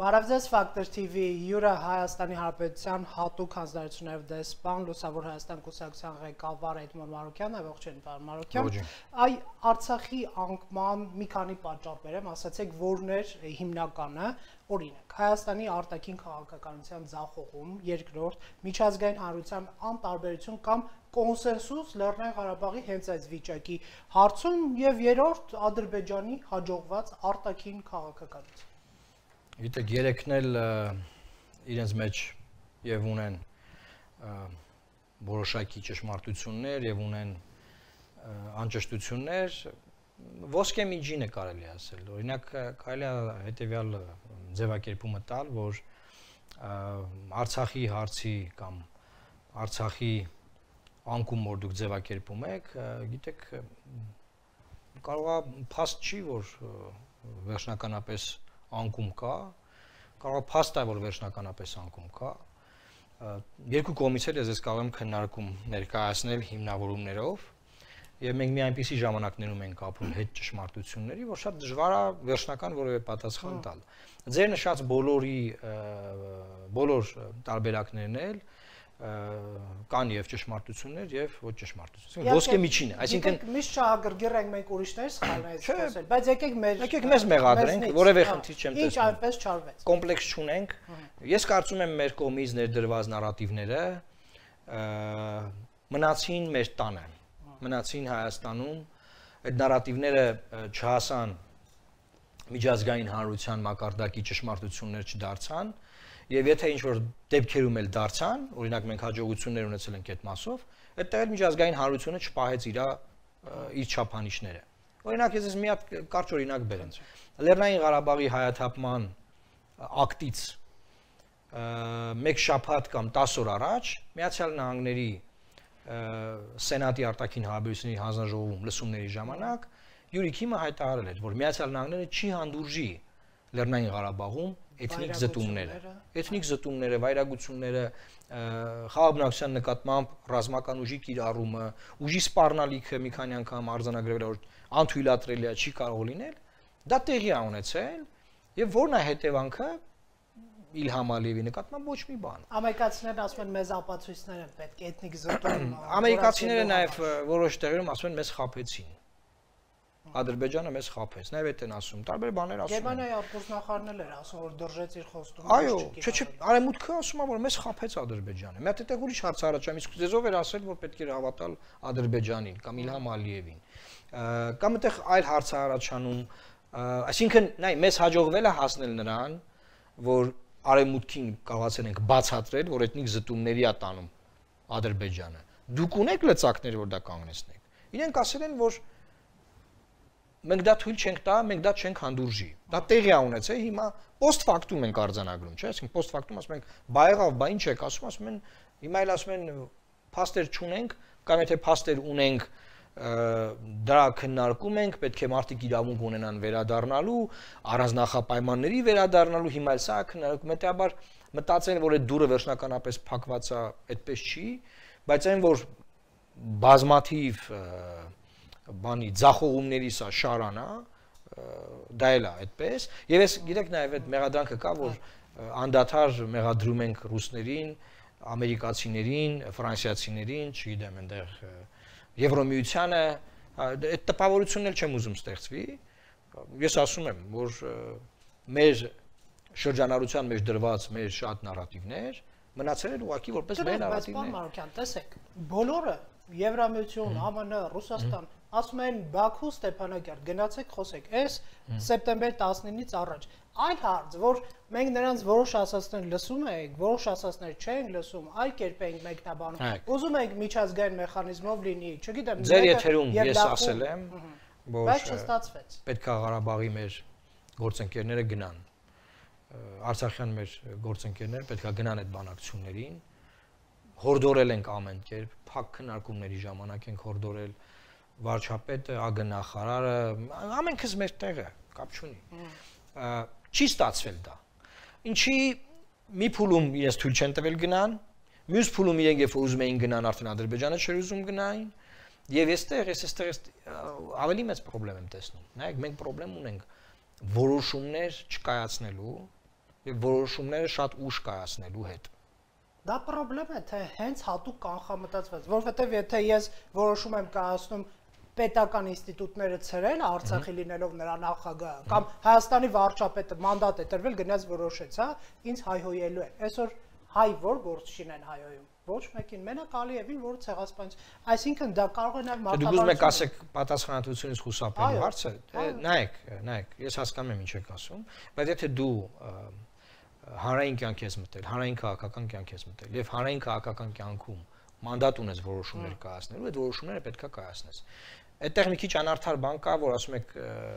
Բարևձեզ Factor TV յուրը Հայաստանի Հանրապետության հատուկ հանձնարարություններով դեսպան Լուսավոր Հայաստան կուսակցության ղեկավար Էդմոն Մարուկյանն է, ողջույն պարոն Մարուկյան։ Այ Արցախի անկման մի քանի պատճառ բերեմ, ասացեք որներ հիմնականը, օրինակ Հայաստանի արտաքին քաղաքականության ձախողում, երկրորդ միջազգային հանրության անտարբերություն կամ կոնսենսուս Լեռնային Ղարաբաղի հենց այս վիճակի հարցում եւ երրորդ Ադրբեջանի հաջողված արտաքին քաղաքականություն։ Գիտեք, երեքն էլ իրենց մեջ եւ ունեն որոշակի ճշմարտություններ եւ ունեն անճշտություններ, ոսկե միջինը կարելի ասել։ Օրինակ, կարելի է հետեւյալ ձևակերպումը տալ, որ Արցախի հարցի կամ Արցախի անկում որ դուք ձևակերպում եք, գիտեք, կարող է փաստ չի, որ վերջնականապես անկում կա, կարող է փաստ է, որ վերջնականապես անկում կա, երկու կողմից էլ ես կարող եմ քննարկում ներկայացնել հիմնավորումներով, եւ մենք մի այնպիսի ժամանակներում ենք ապրում հետ ճշմարտությունների, որ շատ դժվար է վերջնական որևէ պատասխան տալ։ Ձեր նշած բոլոր տարբերակներն էլ կան եւ ճշմարտություններ եւ ոչ ճշմարտություններ։ Ոսկե միջինը, այսինքն միշտ չհագրգիռ ենք մենք ուրիշների սխալներից խոսել, բայց եկեք մեզ մեղադրենք, որևէ խնդիր չեմ տեսնում։ Ինչ այնպես չարվեց։ Կոմպլեքս չունենք։ Ես կարծում եմ մեր կողմից ներդրված նարատիվները մնացին մեր տանը, մնացին Հայաստանում, այդ նարատիվները չհասան միջազգային հանրության մակարդակի ճշմարտություններ չդարձան, եւ եթե ինչ-որ դեպքերում էլ դարձան, օրինակ մենք հաջողություններ ունեցել ենք այդ մասով, այդտեղ էլ միջազգային հանրությունը չպահեց իր չափանիշները։ Օրինակ ես մի հատ կարճ օրինակ բերեմ։ Լեռնային Ղարաբաղի հայաթափման ակտից մեկ շաբաթ կամ 10 օր առաջ Միացյալ Նահանգների Սենատի արտաքին հարաբերությունների հանձնաժողովում լսումների ժամանակ Յուրի Քիմը հայտարարել էր, որ Միացյալ Նահանգները չի հանդուրժի Լեռնային Ղարաբաղում էթնիկ զտումները, վայրագությունները, խաղաբնակության նկատմամբ ռազմական ուժի կիրառումը, ուժի սպառնալիքը մի քանի անգամ արձանագրվել է, որ անթույլատրելի է, չի կարող լինել, դա տեղի է ունեցել եւ որն է հետևանքը Իլհամ Ալիևի նկատմամբ ոչ մի բան։ Ամերիկացիներն ասում են մեզ ապացույցներ են պետք, էթնիկ զտում։ Ամերիկացիները նաեւ որոշ տեղերում ասում են մեզ խաբեցին։ Ադրբեջանը մեզ խաբեց, նաև այդ են ասում, տարբեր բաներ ասում։ Գերմանիայի արտգործնախարարն էր ասում, որ դրժեց իր խոստումը։ Այո, չէ, արևմուտքը ասում է, որ մեզ խաբեց Ադրբեջանը։ Մի հատ այդտեղ ուրիշ հարց առաջանում, իսկ ձեզով էր ասել, որ պետք է հավատալ Ադրբեջանին կամ Իլհամ Ալիևին։ Կամ այդտեղ այլ հարց է առաջանում, այսինքն, նայ, մեզ հաջողվել է հասնել նրան, որ արևմուտքին կարողացել ենք բացատրել, որ էթնիկ զտումների է տանում Ադրբեջանը։ Դուք ունեք լծակներ, որ դա կանգնեցնեք։ Իրենք ասել են, որ մենք դա թույլ չենք տա, մենք դա չենք հանդուրժի։ Դա տեղի է ունեցել, հիմա post factum ենք արձանագրում, չէ՞, այսինքն post factum ասում ենք, բա եղավ, բա ինչ եք ասում են, հիմա էլ ասում են փաստեր չունենք, կամ եթե փաստեր ունենք, դրա քննարկում ենք, պետք է մարդիկ իրավունք ունենան վերադառնալու, առանձնախապայմանների վերադառնալու, հիմա էլ սա քննարկում, հետեւաբար մտածեն, որ այդ դուրը վերջնականապես փակված է, այդպես չի, բայց այն որ բազմաթիվ բանի ձախողումների սա շարանա, դա էլ է այդպես, եւ ես գիտեք նաեւ այդ մեղադրանքը կա, որ անդադար մեղադրում ենք ռուսներին, ամերիկացիներին, ֆրանսիացիներին, չգիտեմ, այնտեղ Եվրոմիությանը, այդ տպավորությունն էլ չեմ ուզում ստեղծվի, ես ասում եմ, որ մեր շրջանառության մեջ դրված մեր շատ նարատիվներ մնացել են ուղղակի որպես մեր նարատիվներ։ Բայց Մարուկյան, տեսեք, բոլորը Եվրամիություն, ԱՄՆ, Ռուսաստան ասում են Բաքու, Ստեփանակերտ, գնացեք խոսեք, այս սեպտեմբեր 19-ից առաջ։ Այլ հարց, որ մենք նրանց որոշ ասածներ լսում ենք, որոշ ասածներ չենք լսում, այլ կերպ ենք մեկնաբանում։ Ուզում ենք միջազգային մեխանիզմով լինի, չգիտեմ, ձեր եթերում ես ասել եմ, որ բայց չստացվեց։ Պետք է Ղարաբաղի մեր գործընկերները գնան։ Արցախյան մեր գործընկերները պետք է գնան այդ բանակցություններին։ Հորդորել ենք ամեն կերպ, փակ քննարկումների ժամանակ ենք հորդորել վարչապետը, ԱԳ-նախարարը, ամենքս մեր տեղը, կապ չունի։ Չի ստացվել դա։ Ինչի մի փուլում իրենց թույլ չեն տվել գնան, մյուս փուլում իրենք երբ ուզում էին գնան, արդեն Ադրբեջանը չէր ուզում գնային, եւ այստեղ ավելի մեծ խնդրեմ եմ տեսնում։ Նայեք, մենք խնդրեմ ունենք որոշումներ չկայացնելու եւ որոշումները շատ ուշ կայացնելու հետ։ Դա խնդրեմ է, թե հենց հատուկ կանխամտածված, որովհետև եթե ես որոշում եմ կայացնում պետական ինստիտուտները ցրել Արցախի լինելով նրա նախագահը կամ Հայաստանի վարչապետը մանդատ է տրվել գնաց որոշեց, հա, ինձ հայհոյելու է։ Այսօր հայ որ գործչին են հայհոյում։ Ոչ մեկին, մենակ Ալիևին, որը ցեղասպանց։ Այսինքն դա կարող է նաև մարդաբանություն։ Դուք ուզում եք ասեք պատասխանատվությունից խուսափելու հարցը։ Նայեք, ես հասկանում եմ ինչ եք ասում, բայց եթե դու հանրային կյանք ես մտել, հանրային քաղաքական կյանք ես մտել եւ հանրային քաղաքական կյանքում մանդատ ունես որոշումներ կայացնելու, այդ որոշումները պետքա կայացնես։ Այդտեղ մի քիչ անարդար բան կա, որ ասում եք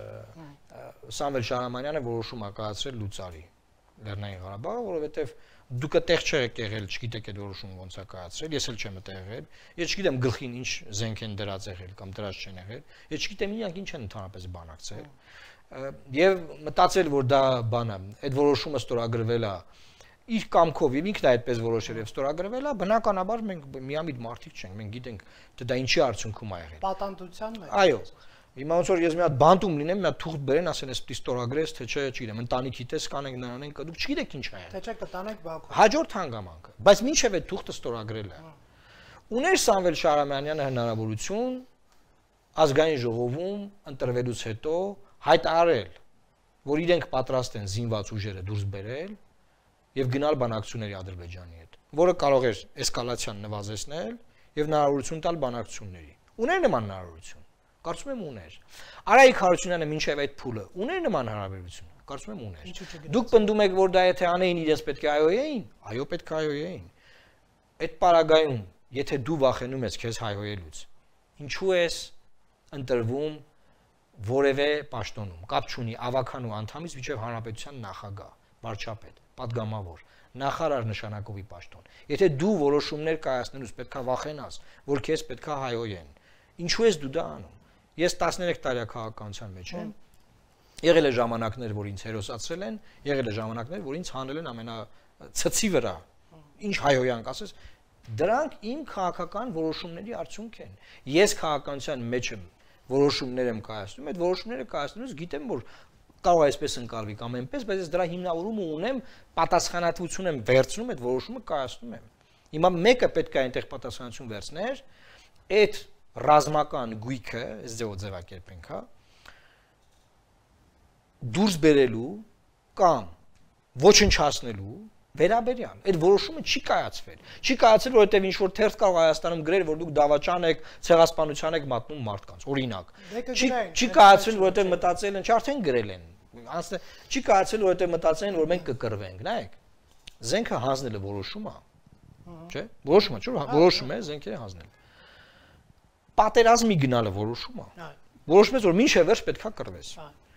Սամվել Շահրամանյանը որոշում ա կայացրել Լուծարի Լեռնային Ղարաբաղը, որովհետեւ դուք այդտեղ չեք եղել, չգիտեք այդ որոշումը ոնց է կայացրել, ես էլ չեմ այդտեղ եղել, ես չգիտեմ գլխին ինչ զենք են դրած եղել կամ դրած չեն եղել, ես չգիտեմ իրանք ինչ են ընդհանրապես բանակցել։ Եվ մտածել, որ դա բան է, այդ որոշումը ստորագրվել է իր կամքով եւ ինքն է այդպես որոշել եւ ստորագրվել է, բնականաբար մենք միամիտ մարդիկ չենք, մենք գիտենք թե դա ինչի արդյունքում է եղել։ Պատանդության մեջ։ Այո։ Հիմա ոնց որ ես մի հատ բանտում լինեմ, մի հատ թուղթ բերեն, ասեն էս պիտի ստորագրես, թե չէ, չգիտեմ, ընտանիքի տես կանենք նրան ենք, դուք չգիտեք ինչ է եղել։ Թե չէ կտանեք Բաքու։ Հաջորդ հանգամանքը, բայց մինչեւ այդ թուղթը ստորագրել է։ Ուներ Սամվել Շահրամանյանը հնարավորություն ազգային ժողովում ընտրվելուց հետո հայտարարել, որ իրենք պատրաստ են զինված ուժերը դուրս բերել եւ գնալ բանակցությունների Ադրբեջանի հետ, որը կարող էր էսկալացիան նվազեցնել եւ հնարավորություն տալ բանակցությունների։ Ուներ նման հնարավորություն։ Կարծում եմ ուներ։ Արայիկ Հարությունյանը մինչև այդ փուլը ուներ նման հարաբերություն։ Կարծում եմ ուներ։ Դուք պնդում եք, որ դա եթե անեին իրենց պետք է հայհոյեին, այո, պետք է հայհոյեին։ Այդ պարագայում, եթե դու վախենում ես քեզ հայհոյելուց, ինչու ես ընտրվում որևէ պաշտոնում, կապ չունի ավականու անդամից մինչև հանրապետության նախագահ, վարչապետ, падգամավոր, նախարար նշանակովի պաշտոն։ Եթե դու որոշումներ կայացնելուց պետքա վախենաս, որ քեզ պետքա հայհոյեն, ինչու ես դու դա անում։ Ես 13 տարի քաղաքականության մեջ եմ։ Եղել է ժամանակներ, որ ինձ հերոսացրել են, եղել է ժամանակներ, որ ինձ հանել են ամենացծի վրա։ Ինչ հայհոյանք ասես, դրանք իմ քաղաքական որոշումների արդյունք են։ Ես քաղաքականության մեջ եմ որոշումներ եմ կայացնում, այդ որոշումները կայացնելուց գիտեմ, որ կարող է այսպես ընկալվի կամ այնպես, բայց ես դրա հիմնավորումը ունեմ, պատասխանատվություն եմ վերցնում, այդ որոշումը կայացնում եմ։ Հիմա մեկը պետք է այնտեղ պատասխանատվություն վերցներ, այդ ռազմական գույքը, այս ձևակերպենք, հա, դուրս բերելու կամ ոչնչացնելու վերաբերյալ այդ որոշումը չի կայացվել։ Չի կայացել, որովհետև ինչ որ թերթ կարող Հայաստանում գրել, որ դուք դավաճան եք, ցեղասպանության եք մատնում մարդկանց, օրինակ։ Չի կայացել, որովհետև մտածել են, արդեն գրել են։ Չի կայացել, որովհետև մտածել են, որ մենք կկռվենք, նայեք։ Զենքը հանձնելը որոշում է։ Չէ՞։ Որոշումը, չէ՞, որոշում է զենքերը հանձնել։ Պատերազմի գնալը որոշում է։ Որոշում է, որ մինչև վերջ պետքա կռվես։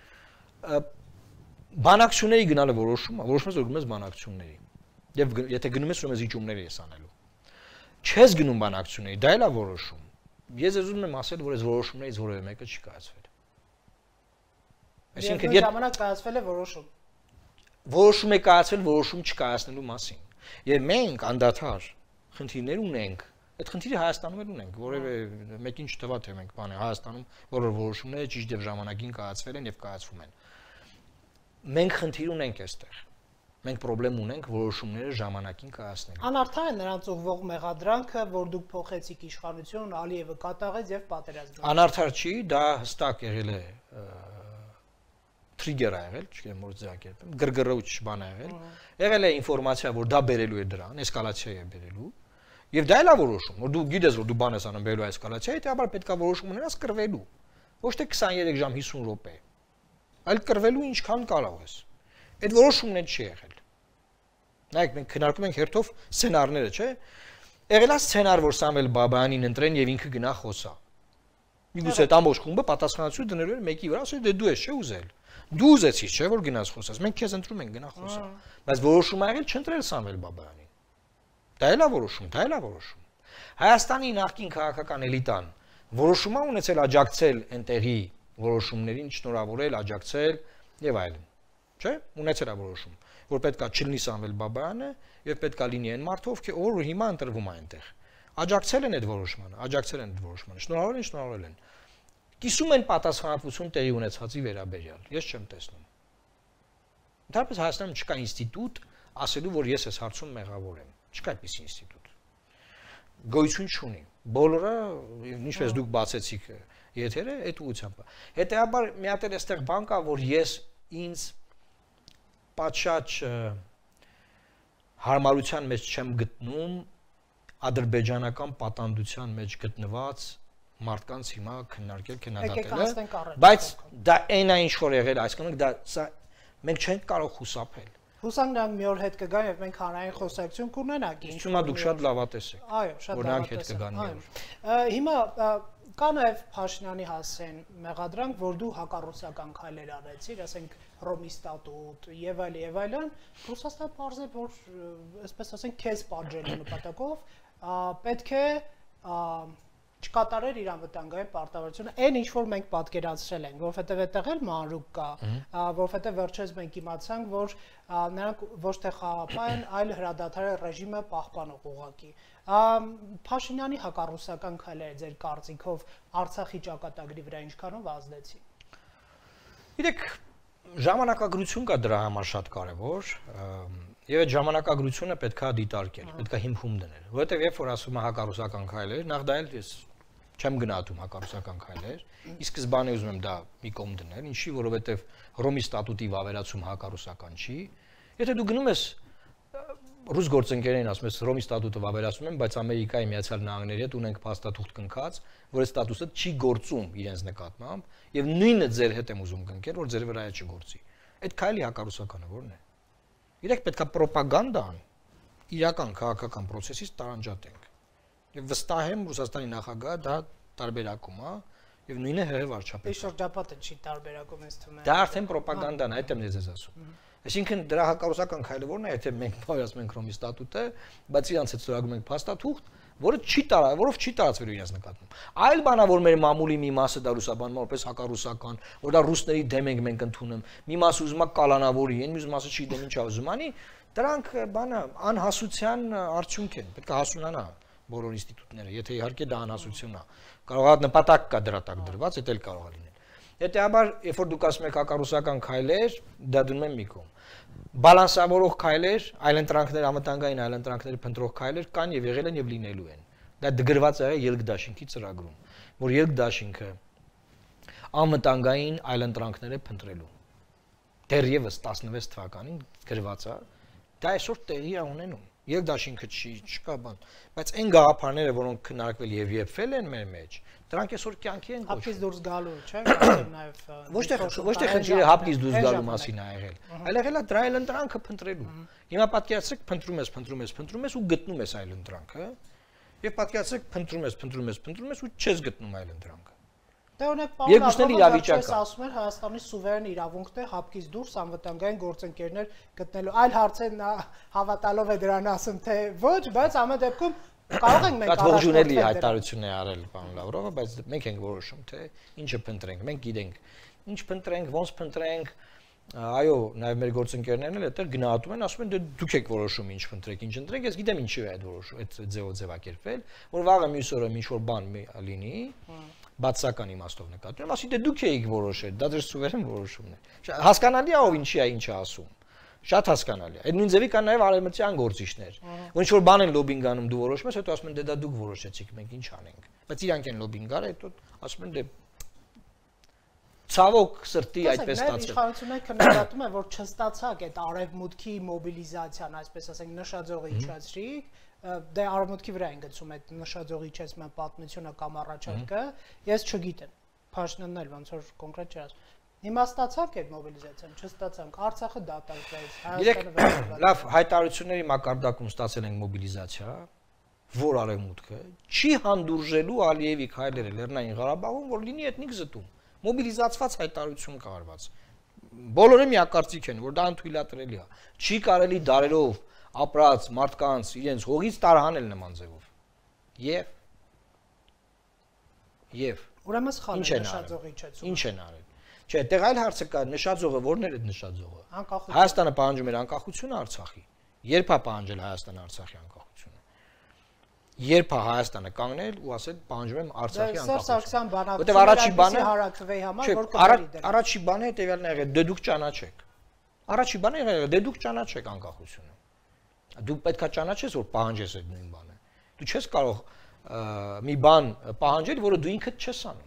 Բանակցությունների գնալը որոշում է, որոշում է, որ գնում ես բանակցությունների։ Եվ եթե գնում ես, ուրեմն զիջումներ ես անելու։ Չես գնում բանակցությունների, դա էլ է որոշում։ Ես ուզում եմ ասել, որ այս որոշումներից որևէ մեկը չի կայացվել։ Այսինքն ժամանակ կայացվել է որոշում։ Որոշում է կայացվել որոշում չկայացնելու մասին։ Եվ մենք անդադար խնդիրներ ունենք։ Այդ խնդիրը Հայաստանում էլ ունենք, որևէ մեկին չթվա թե մենք բան է Հայաստանում բոլոր որոշումները ճիշտ եւ ժամանակին կայացվել են եւ կայացվում են։ Մենք խնդիր ունենք այստեղ։ Մենք խնդրեմ ունենք որոշումները ժամանակին կայացնել։ Անարդար է նրանց ուղղվող մեղադրանքը, որ դուք փոխեցիք իշխանություն, Ալիևը կատաղեց եւ պատերազմ։ Անարդար չի, դա հստակ եղել է trigger ա եղել, չգիտեմ որ ձևակերպեմ, գրգռուչ բան ա եղել։ Եղել է ինֆորմացիա, որ դա բերելու է դրան, էսկալացիա է բերելու։ Եվ դա էլ է որոշում, որ դու գիտես, որ դու բան ես անում բերելու էսկալացիա, հետաբար պետք է որոշում ունենաս կռվելու։ Ոչ թե 23 ժամ 50 րոպե, այլ կռվելու ինչքան կարող ես։ Այդ որոշումն էլ չի եղել։ Նայեք, մենք քննարկում ենք հերթով սցենարները, չէ՞։ Եղել է սցենար, որ Սամվել Բաբայանին ընտրեն եւ ինքը գնա խոսա։ Միգուցե այդ ամբողջ խումբը պատասխանատվություն դնելու էր մեկի վրա, ասել դե դու ես չէ ուզել։ Դու ուզեցիր, չէ՞ որ գնաս խոսաս։ Մենք քեզ ընտրում ենք գնա խոսա։ Բայց որոշումը եղել չընտրել Սամվել Բաբայանին։ Դա էլ է որոշում, դա էլ է որոշում։ Հայաստանի նախկին քաղաքական էլիտան որոշում է ունեցել աջակցել այնտեղի որոշումներին, շնորհավորել, աջակցել եւ այլն։ Չէ՞, ունեցել է որոշում, որ պետքա չլինի Սամվել Բաբայանը եւ պետքա լինի այն մարդը, ով հիմա ընտրվում է այնտեղ։ Աջակցել են այդ որոշմանը, աջակցել են այդ որոշմանը, շնորհավորել են։ Կիսում են պատասխանատվություն տեղի ունեցածի վերաբերյալ։ Ես չեմ տեսնում։ Ընդհանրապես Հայաստանում չկա ինստիտուտ, ասելու որ ես այս հարցում մեղավոր եմ։ Չկա այդպես ինստիտուտ։ Գոյություն չունի։ Բոլորը, ինչպես դուք բացեցիք եթերը, այդ ուղղությամբ։ Հետեւաբար մի հատ այստեղ բան կա, որ ես ինձ պատշաճ հարմարության մեջ չեմ գտնում ադրբեջանական պատանդության մեջ գտնված մարդկանց հիմա քննարկել, քննադատել, բայց դա այն ինչ որ եղել, այսինքն դա մենք չենք կարող խուսափել։ Հուսանք նրանք մի օր հետ կգան եւ մենք հանրային խոսակցություն կունենանք։ Ինչու՞ դուք շատ լավատես եք։ Այո, շատ լավատես հետ կգան մի օր։ Հիմա կա նաեւ Փաշինյանի հասցեն մեղադրանք, որ դու հակառուսական քայլեր արեցիր, ասենք Ռոմի ստատուտ եւ այլն, Ռուսաստանը բարձր որ այսպես ասենք քեզ պատժելու նպատակով պետք է չկատարեր իր անվտանգային պարտավորությունը, այն ինչ որ մենք պատկերացրել ենք, որովհետև այդտեղ էլ մանրուք կա, որովհետև վերջերս մենք իմացանք, որ նրանք ոչ թե խաղապահ են, այլ հրադադարի ռեժիմը պահպանող ուղղակի։ Փաշինյանի հակառուսական քայլերը ձեր կարծիքով Արցախի ճակատագրի վրա ինչքանով ազդեցին։ Գիտեք, ժամանակագրություն կա դրա համար շատ կարևոր, եւ այդ ժամանակագրությունը պետքա դիտարկել, պետքա հիմքում դնել, որովհետեւ երբ որ ասում է հակառուսական քայլեր, նախ դա էլ ես չեմ գնահատում հակառուսական քայլեր, ի սկզբանե ուզում եմ դա մի կողմ դնել, ինչի որովհետեւ Ռոմի ստատուտի վավերացում հակառուսական չի։ Եթե դու գնում ես ռուս գործընկերներին ասում ես Ռոմի ստատուտը վավերացում եմ, բայց Ամերիկայի Միացյալ Նահանգների հետ ունենք փաստաթուղթ կնքած, որ այդ ստատուտը չի գործում իրենց նկատմամբ, եւ նույնը ձեր հետ եմ ուզում կնքել, որ ձեր վրա չգործի։ Այդ քայլի հակառուսականը ո՞րն է։ Իրենք պետքա ռոպագանդան իրական քաղաքական process-ից տարանջատենք։ Եվ վստահ եմ Ռուսաստանի նախագահը դա տարբերակում է եւ նույնը հրեվ արչապետ։ Այս շրջապատը չի տարբերակում ես թվում է։ Դա արդեն ռոպագանդան է, այդ եմ ես ասում։ Այսինքն դրա հակառուսական քայլը ո՞րն է, եթե մենք փոխարինենք ենք Ռոմի ստատուտը, բայց իրանց հետ ստորագրում ենք փաստաթուղթ, որը չի որով չի տարածվելու իրենց նկատմամբ։ Այլ բանա որ մեր մամուլի մի մասը դա ռուսաբանն որպես հակառուսական, որ դա ռուսների դեմ ենք մենք ընդունում, մի մասը ուզում է կալանավորի, այն մյուս մասը չի դեմ ինչա ուզում անի, դրանք բանը անհասության արդյունք են, պետք է հասունանա բոլոր ինստիտուտները, եթե իհարկե դա անհասություն է։ Կարող է նպատակ կա դրա տակ դրված, դա էլ կարող է լինել։ Հետեւաբար, երբ որ դուք ասում եք հակառուսական քայլեր, դա դնում եմ մի կողմ։ Բալանսավորող քայլեր, այլընտրանքներ, անվտանգային այլընտրանքներ փնտրող քայլեր կան եւ եղել են եւ լինելու են։ Դա դգրված է ելքդաշինքի ծրագրում, որ ելքդաշինքը անվտանգային այլընտրանքներ է փնտրելու։ Դեռևս 16 թվականին գրված է, դա այսօր տեղի է ունենում։ Ելքդաշինքը չկա բան, բայց այն գաղափարները, որոնք քննարկվել եւ եփվել են մեր մեջ, դրանք այսօր կյանքի են կոչվում։ Հապկից դուրս գալու, չէ՞, նաեւ ոչ թե խնդիրը հապկից դուրս գալու մասին է եղել, այլ եղել է դրա այլ ընտրանքը փնտրելու։ Հիմա պատկերացրեք, փնտրում ես ու գտնում ես այլ ընտրանքը, եւ պատկերացրեք փնտրում ես ու չես գտնում այլ ընտրանքը։ Դե օրինակ պարոն ասում էր Հայաստանի սուվերեն իրավունքն է հապկից դուրս անվտանգային գործընկերներ գտնելու։ Այլ հարցեր նա հավատալով է դրան ասում թե ոչ, բայց ամեն դեպքում կարող ենք մենք ողջունելի հայտարարություն է արել պարոն Լավրովը, բայց մենք ենք որոշում թե ինչը փնտրենք, մենք գիտենք ինչ փնտրենք, ոնց փնտրենք, այո, նաև մեր գործընկերներն էլ այդտեղ գնահատում են, ասում են դե դուք եք որոշում ինչ փնտրեք, ինչ ընտրեք, ես գիտեմ ինչի է այդ որոշում, այդ ձևակերպվել, որ վաղը մյուս օրը ինչ որ բան լինի, բացական իմաստով նկատում եմ, ասի դե դուք եք որոշել, դա ձեր սուվերեն որոշումն է։ Հասկանալի է ով ինչի է ինչ ասում։ Շատ հասկանալի է։ Այդ նույն ձևի կան նաև արևմտյան գործիչներ, որ ինչ որ բան են լոբինգ անում, դու որոշում ես, հետո ասում են դե դա դուք որոշեցիք, մենք ինչ անենք։ Բայց իրանք են լոբինգ արել, հետո ասում են դե ցավոք սրտի այդպես ստացել։ Իշխանությունը քննադատում է, որ չստացակ այդ արևմուտքի մոբիլիզացիան, այսպես ասենք, նշաձողի իջացրիք, դե արևմուտքի վրա են գցում այդ նշաձողի իջացման պատմությունը կամ առաջարկը, ես չգիտեմ։ Փաշինյանն էլ ոնց որ կոնկրետ չի ասում։ Հիմա ստացանք այդ մոբիլիզացիան, չստացանք, Արցախը դատարկվեց, Հայաստանը վերջացավ։ Լավ, հայտարարությունների մակարդակում ստացել ենք մոբիլիզացիա, որ արևմուտքը չի հանդուրժելու Ալիևի քայլերը Լեռնային Ղարաբաղում, որ լինի էթնիկ զտում։ Մոբիլիզացված հայտարարություն կատարված։ Բոլորը միակարծիք են, որ դա անթույլատրելի է։ Չի կարելի դարերով ապրած մարդկանց իրենց հողից տարհանել նման ձևով։ Եվ ուրեմն սխալ է նշաձողի իջեցումը։ Ինչ են արել։ Չէ, այդտեղ այլ հարցը կա, նշաձողը ո՞րն էր այդ նշաձողը։ Հայաստանը պահանջում էր անկախությունը Արցախի։ Երբ է պահանջել Հայաստանը Արցախի անկախությունը։ Երբ է Հայաստանը կանգնել ու ասել պահանջում եմ Արցախի անկախությունը։ Որտեւ առաջի բանը հարակվեի համար որ կդարի դեր։ Առաջի բանը հետեւյալն է եղել, դե դուք ճանաչեք։ Առաջի բանը եղել է, դե դուք ճանաչեք անկախությունը։ Դու պետքա ճանաչես, որ պահանջես այդ նույն բանը։ Դու չես կարող մի բան պահանջել, որը դու ինքդ չես անում։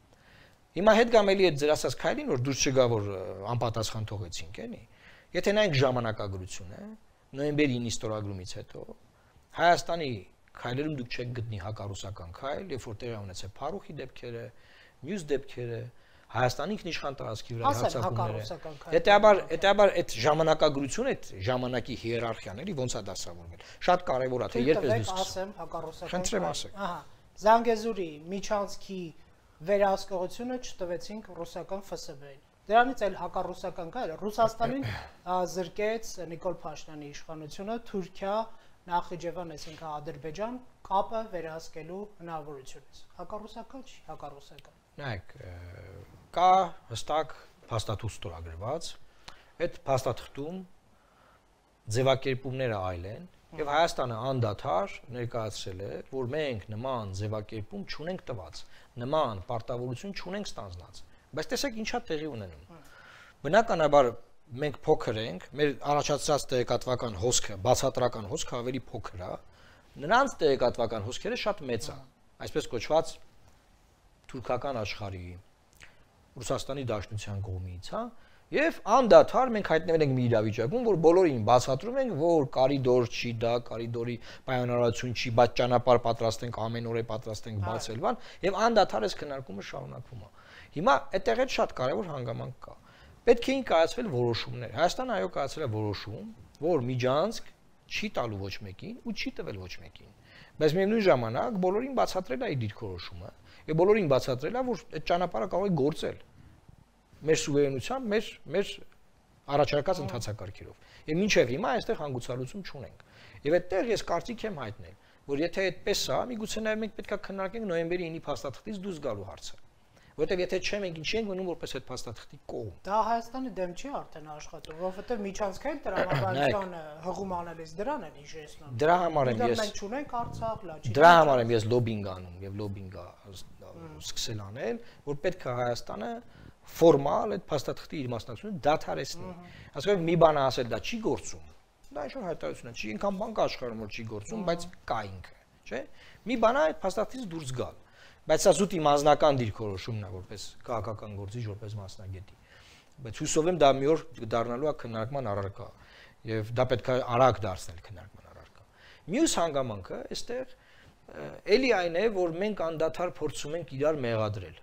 Հիմա հետ գամ էլի այդ ձեր ասած քայլին, որ դուրս չգա, որ անպատասխան թողեցինք, էլի։ Եթե նայենք ժամանակագրությունը, նոյեմբերի 9-ի ստորագրումից հետո Հայաստանի քայլերում դուք չեք գտնի հակառուսական քայլ, երբ որ տեղի ունեցել Փարուխի դեպքերը, մյուս դեպքերը, Հայաստանի ինքնիշխան տարածքի վրա հարձակումները։ Հետեւաբար այդ ժամանակագրությունը, այդ ժամանակի հիերարխիան էլի ոնց է դասավորվել։ Շատ կարևոր է, թե երբ ես դուք ասեմ հակառուսական։ Խնդրեմ ասեք։ Ահա, Զանգեզուրի միջանցքի վերահսկողությունը չտվեցինք ռուսական ՖՍԲ-ին։ Դրանից էլ հակառուսական կայ Ռուսաստանին զրկեց Նիկոլ Փաշինյանի իշխանությունը Թուրքիա, Նախիջևան, այսինքն Ադրբեջան կապը վերահսկելու հնարավորությունից։ Հակառուսական չի, հակառուսական։ Նայեք, կա հստակ փաստաթուղթ ստորագրված, այդ փաստաթղթում ձևակերպումները այլ են, եւ Հայաստանը անդադար ներկայացրել է, որ մենք նման ձևակերպում չունենք տված, նման պարտավորություն չունենք ստանձնած։ Բայց տեսեք ինչա տեղի ունենում։ Բնականաբար մենք փոքր ենք, մեր առաջացած տեղեկատվական հոսքը, բացատրական հոսքը ավելի փոքր է, նրանց տեղեկատվական հոսքերը շատ մեծ է, այսպես կոչված թուրքական աշխարհի, Ռուսաստանի Դաշնության կողմից, հա, եւ անդադար մենք հայտնվել ենք մի իրավիճակում, որ բոլորին բացատրում ենք, որ կարիդոր չի դա, կարիդորի պայմանավորություն չի, բայց ճանապարհ պատրաստենք, ամեն օր է պատրաստենք բացել բան, եւ անդադար այս քննարկումը շարունակվում է։ Հիմա այդտեղ էլ շատ կարևոր հանգամանք կա։ Պետք է կայացվել որոշումներ։ Հայաստանը այո կայացրել է որոշում, որ միջանցք չի տալու ոչ մեկին ու չի տվել ոչ մեկին։ Բայց միևնույն ժամանակ բոլորին բացատրել է իր դիրքորոշումը, եւ բոլորին բացատրել է, որ այդ ճանապարհը կարող է գործել մեր սուվերենությամբ, մեր առաջարկած ընթացակարգերով։ Եվ մինչև հիմա այստեղ հանգուցալուծում չունենք։ Եվ այդտեղ ես կարծիք եմ հայտնել, որ եթե այդպես է, միգուցե նաև մենք պետք է քննարկենք նոյեմբերի 9-ի փաստաթղթից դուրս գալու հարցը։ Որտեւ եթե չէ մենք ինչի ենք մնում որպես այդ փաստաթղթի կողմ։ Դա Հայաստանի դեմ չի արդեն աշխատում, որովհետեւ միջանցքային տրամաբանության հղում անելիս դրան են հիշեցնում։ Դրա համար եմ ես մենք չունենք Արցախ, լաչի։ Դրա համար եմ ես լոբինգ անում եւ լոբինգը սկսել անել, որ պետք է Հայաստանը ֆորմալ այդ փաստաթղթի իր մասնակցությունը դադարեցնի։ Ասենք մի բան ասել դա չի գործում։ Դա ինչ-որ հայտարարություն է, չի ինքան բան կա աշխարհում որ չի գործում, բայց կա ինքը, չէ՞։ Մի բան է այդ փաստաթղթից դուրս գալ։ Բայց սա զուտ իմ անձնական դիրքորոշումն է որպես քաղաքական գործիչ, որպես մասնագետի։ Բայց հուսով եմ դա մի օր դառնալու է քննարկման առարկա եւ դա պետք է արագ դարձնել քննարկման առարկա։ Մյուս հանգամանքը այստեղ էլի այն է, որ մենք անդադար փորձում ենք իրար մեղադրել։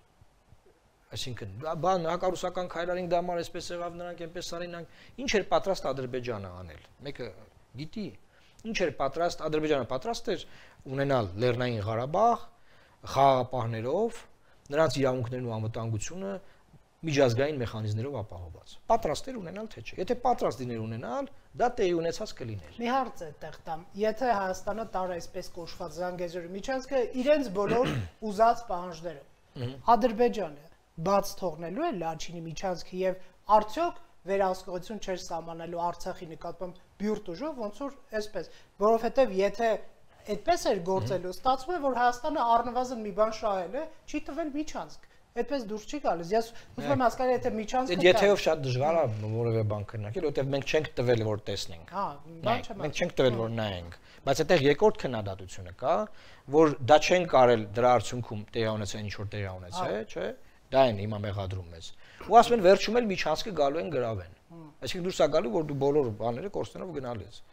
Այսինքն, բան հակառուսական քայլարին դա համար այսպես եղավ նրանք այնպես արին, ինչ էր պատրաստ Ադրբեջանը անել։ Մեկը գիտի, ինչ էր պատրաստ Ադրբեջանը պատրաստ էր ունենալ Լեռնային Ղարաբաղ խաղաղապահներով, նրանց իրավունքներն ու անվտանգությունը միջազգային մեխանիզմներով ապահովված։ Պատրաստ էր ունենալ թե չէ։ Եթե պատրաստ լիներ ունենալ, դա տեղի ունեցած կլիներ։ Մի հարց է այդտեղ տամ։ Եթե Հայաստանը տար այսպես կոչված Զանգեզուրի միջանցքը իրենց բոլոր ուզած պահանջներով, Ադրբեջանը բաց թողնելու է Լաչինի միջանցքը եւ արդյոք վերահսկողություն չէր սահմանելու Արցախի նկատմամբ բյուրդ ուժով, ոնց որ այսպես, որովհետեւ եթե այդպես էր գործելու, ստացվում է, որ Հայաստանը առնվազն մի բան շահել է, չի տվել միջանցք։ Այդպես դուրս չի գալիս։ Ես ուզում եմ հասկանալ, եթե միջանցքը Եթեով շատ դժվար է որևէ բան քննարկել, որովհետեւ մենք չենք տվել որ տեսնենք։ Հա, բան չեմ։ Մենք չենք տվել որ նայենք, բայց այդտեղ երկրորդ քննադատությունը կա, որ դա չեն կարել դրա արդյունքում տեղի ունեցել ինչ որ տեղի ունեցել, չէ՞։ Դա են հիմա մեղադրում մեզ։ Ու ասում են վերջում էլ միջանցքը գալու են գրավեն։ Այսինքն դուրս է գալու, որ դու բոլոր բաները կորցնելով գնալ ես,